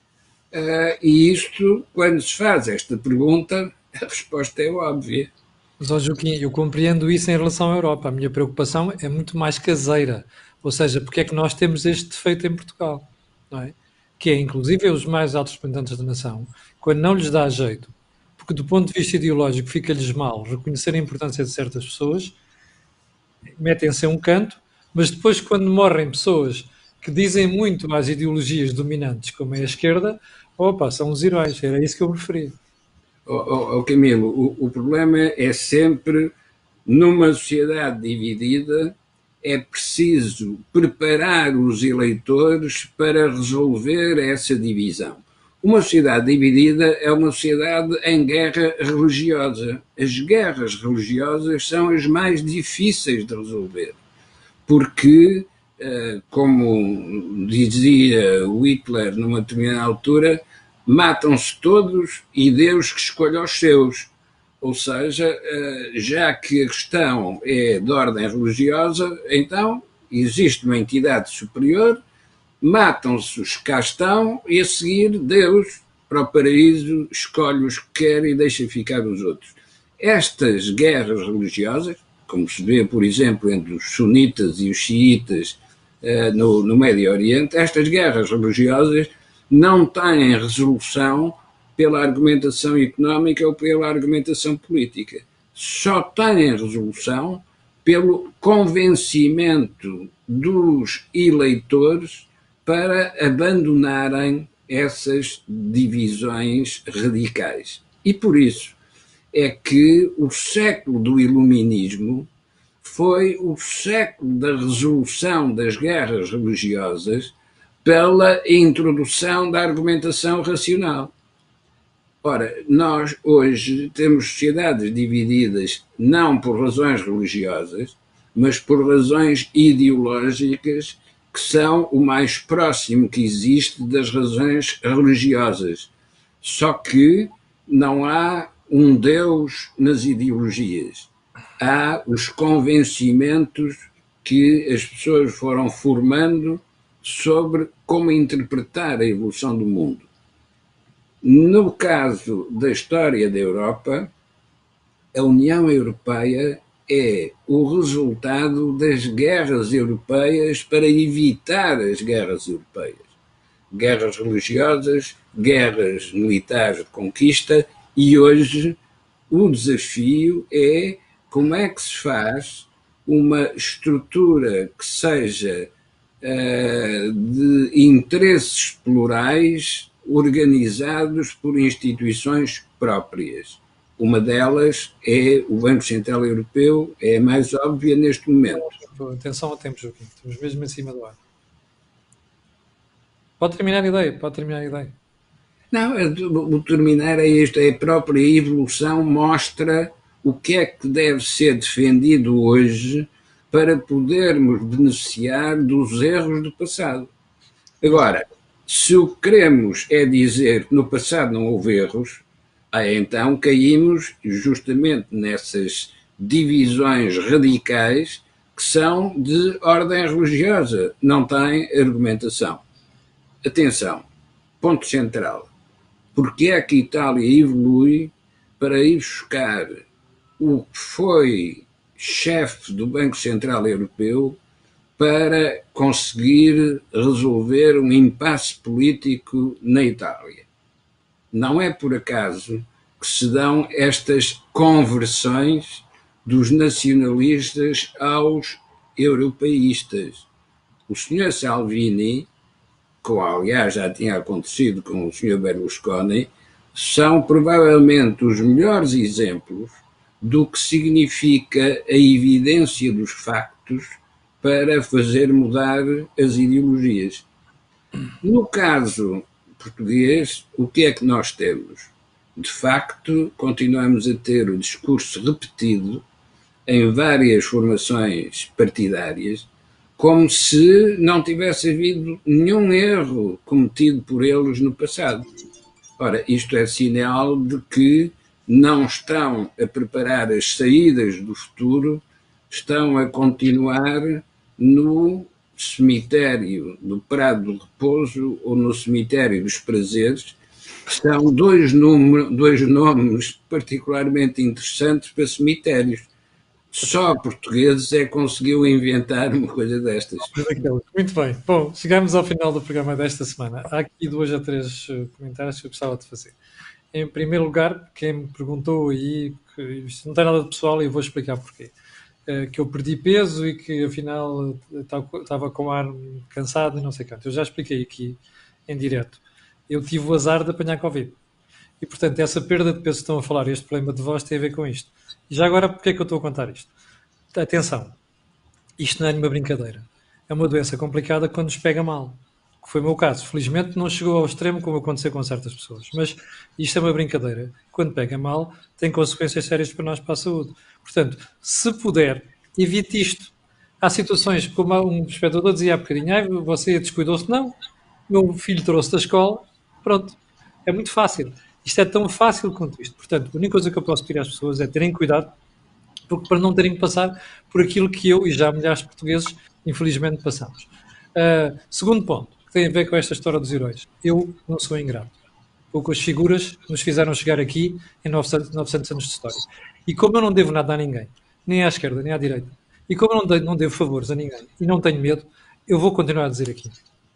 e isto, quando se faz esta pergunta, a resposta é óbvia. Mas, ó Joaquim, eu compreendo isso em relação à Europa. A minha preocupação é muito mais caseira. Ou seja, porque é que nós temos este defeito em Portugal, não é? Que é, inclusive, os mais altos representantes da nação, quando não lhes dá jeito, porque do ponto de vista ideológico fica-lhes mal reconhecer a importância de certas pessoas, metem-se a um canto, mas depois, quando morrem pessoas que dizem muito às ideologias dominantes, como é a esquerda, opa, são os heróis. Era isso que eu preferia. Oh, oh, oh Camilo, o, o problema é sempre, numa sociedade dividida, é preciso preparar os eleitores para resolver essa divisão. Uma sociedade dividida é uma sociedade em guerra religiosa. As guerras religiosas são as mais difíceis de resolver, porque, como dizia o Hitler numa determinada altura, matam-se todos e Deus que escolhe os seus. Ou seja, já que a questão é de ordem religiosa, então existe uma entidade superior, matam-se os que cá estão e a seguir Deus, para o paraíso, escolhe os que quer e deixa ficar os outros. Estas guerras religiosas, como se vê, por exemplo, entre os sunitas e os xiitas uh, no, no Médio Oriente, estas guerras religiosas não têm resolução pela argumentação económica ou pela argumentação política. Só têm resolução pelo convencimento dos eleitores para abandonarem essas divisões radicais. E por isso é que o século do iluminismo foi o século da resolução das guerras religiosas pela introdução da argumentação racional. Ora, nós hoje temos sociedades divididas não por razões religiosas, mas por razões ideológicas que são o mais próximo que existe das razões religiosas. Só que não há um Deus nas ideologias. Há os convencimentos que as pessoas foram formando sobre como interpretar a evolução do mundo. No caso da história da Europa, a União Europeia é o resultado das guerras europeias para evitar as guerras europeias. Guerras religiosas, guerras militares de conquista, e hoje o desafio é como é que se faz uma estrutura que seja uh, de interesses plurais organizados por instituições próprias. Uma delas é o Banco Central Europeu, é a mais óbvia neste momento. Atenção ao tempo, Joaquim, estamos mesmo em cima do ar. Pode terminar a ideia, pode terminar a ideia. Não, o terminar é isto, é a própria evolução mostra o que é que deve ser defendido hoje para podermos beneficiar dos erros do passado. Agora, se o que queremos é dizer que no passado não houve erros, aí então caímos justamente nessas divisões radicais que são de ordem religiosa, não têm argumentação. Atenção, ponto central. Porque é que a Itália evolui para ir buscar o que foi chefe do Banco Central Europeu para conseguir resolver um impasse político na Itália? Não é por acaso que se dão estas conversões dos nacionalistas aos europeístas. o senhor Salvini, que aliás já tinha acontecido com o senhor Berlusconi, são provavelmente os melhores exemplos do que significa a evidência dos factos para fazer mudar as ideologias. No caso português, o que é que nós temos? De facto, continuamos a ter o discurso repetido em várias formações partidárias, como se não tivesse havido nenhum erro cometido por eles no passado. Ora, isto é sinal de que não estão a preparar as saídas do futuro, estão a continuar no cemitério do Prado do Repouso ou no cemitério dos Prazeres, que são dois, número, dois nomes particularmente interessantes para cemitérios. Só portugueses é que conseguiu inventar uma coisa destas. Muito bem. Bom, chegamos ao final do programa desta semana. Há aqui dois ou três comentários que eu gostava de fazer. Em primeiro lugar, quem me perguntou aí, que isto não tem nada de pessoal e eu vou explicar porquê, que eu perdi peso e que afinal estava com ar cansado e não sei quanto. Eu já expliquei aqui em direto. Eu tive o azar de apanhar Covid. E, portanto, essa perda de peso que estão a falar, este problema de voz tem a ver com isto. E já agora, porquê é que eu estou a contar isto? Atenção, isto não é nenhuma brincadeira. É uma doença complicada quando nos pega mal. Que foi o meu caso. Felizmente não chegou ao extremo como aconteceu com certas pessoas. Mas isto é uma brincadeira. Quando pega mal, tem consequências sérias para nós, para a saúde. Portanto, se puder, evite isto. Há situações, como um espectador dizia há bocadinho, ah, você descuidou-se. Não, meu filho trouxe da escola, pronto. É muito fácil. Isto é tão fácil quanto isto. Portanto, a única coisa que eu posso pedir às pessoas é terem cuidado, porque para não terem que passar por aquilo que eu e já milhares de portugueses, infelizmente, passamos. Uh, segundo ponto, que tem a ver com esta história dos heróis. Eu não sou ingrato. Pouco as figuras que nos fizeram chegar aqui em novecentos, novecentos anos de história. E como eu não devo nada a ninguém, nem à esquerda, nem à direita, e como eu não, de, não devo favores a ninguém, e não tenho medo, eu vou continuar a dizer aqui.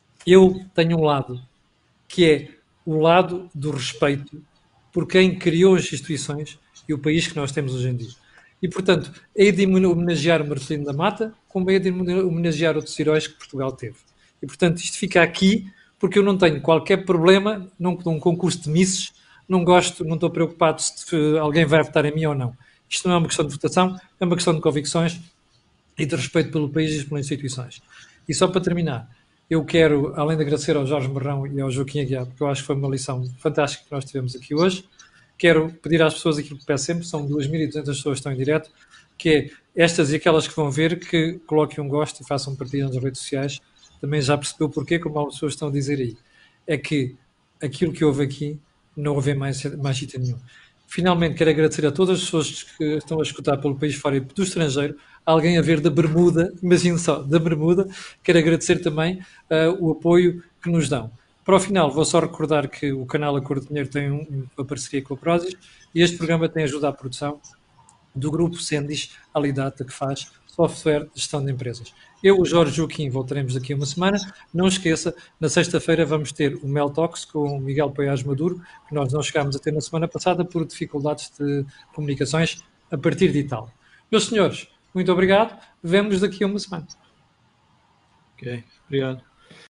Eu tenho um lado, que é o lado do respeito por quem criou as instituições e o país que nós temos hoje em dia. E, portanto, é de homenagear o Marcelino da Mata, como é de homenagear outros heróis que Portugal teve. E, portanto, isto fica aqui, porque eu não tenho qualquer problema num, num concurso de misses, não gosto, não estou preocupado se alguém vai votar em mim ou não. Isto não é uma questão de votação, é uma questão de convicções e de respeito pelo país e pelas instituições. E só para terminar, eu quero, além de agradecer ao Jorge Marrão e ao Joaquim Aguiar, porque eu acho que foi uma lição fantástica que nós tivemos aqui hoje, quero pedir às pessoas aquilo que peço sempre, são duas mil e duzentas pessoas que estão em direto, que é estas e aquelas que vão ver, que coloquem um gosto e façam partilha nas redes sociais. Também já percebeu porquê, como algumas pessoas estão a dizer aí. É que aquilo que houve aqui não houve mais, mais sítio nenhum. Finalmente, quero agradecer a todas as pessoas que estão a escutar pelo país fora e do estrangeiro, alguém a ver da Bermuda, imagine só, da Bermuda. Quero agradecer também uh, o apoio que nos dão. Para o final, vou só recordar que o canal Acordo de Dinheiro tem um, uma parceria com a Prozis e este programa tem ajuda à produção do grupo Sendis Alidata, que faz software de gestão de empresas. Eu, o Jorge Joaquim, voltaremos daqui a uma semana. Não esqueça, na sexta-feira vamos ter o Mel Talks com o Miguel Poiás Maduro, que nós não chegámos a ter na semana passada por dificuldades de comunicações a partir de Itália. Meus senhores, muito obrigado. Vemo-nos daqui a uma semana. Ok, obrigado.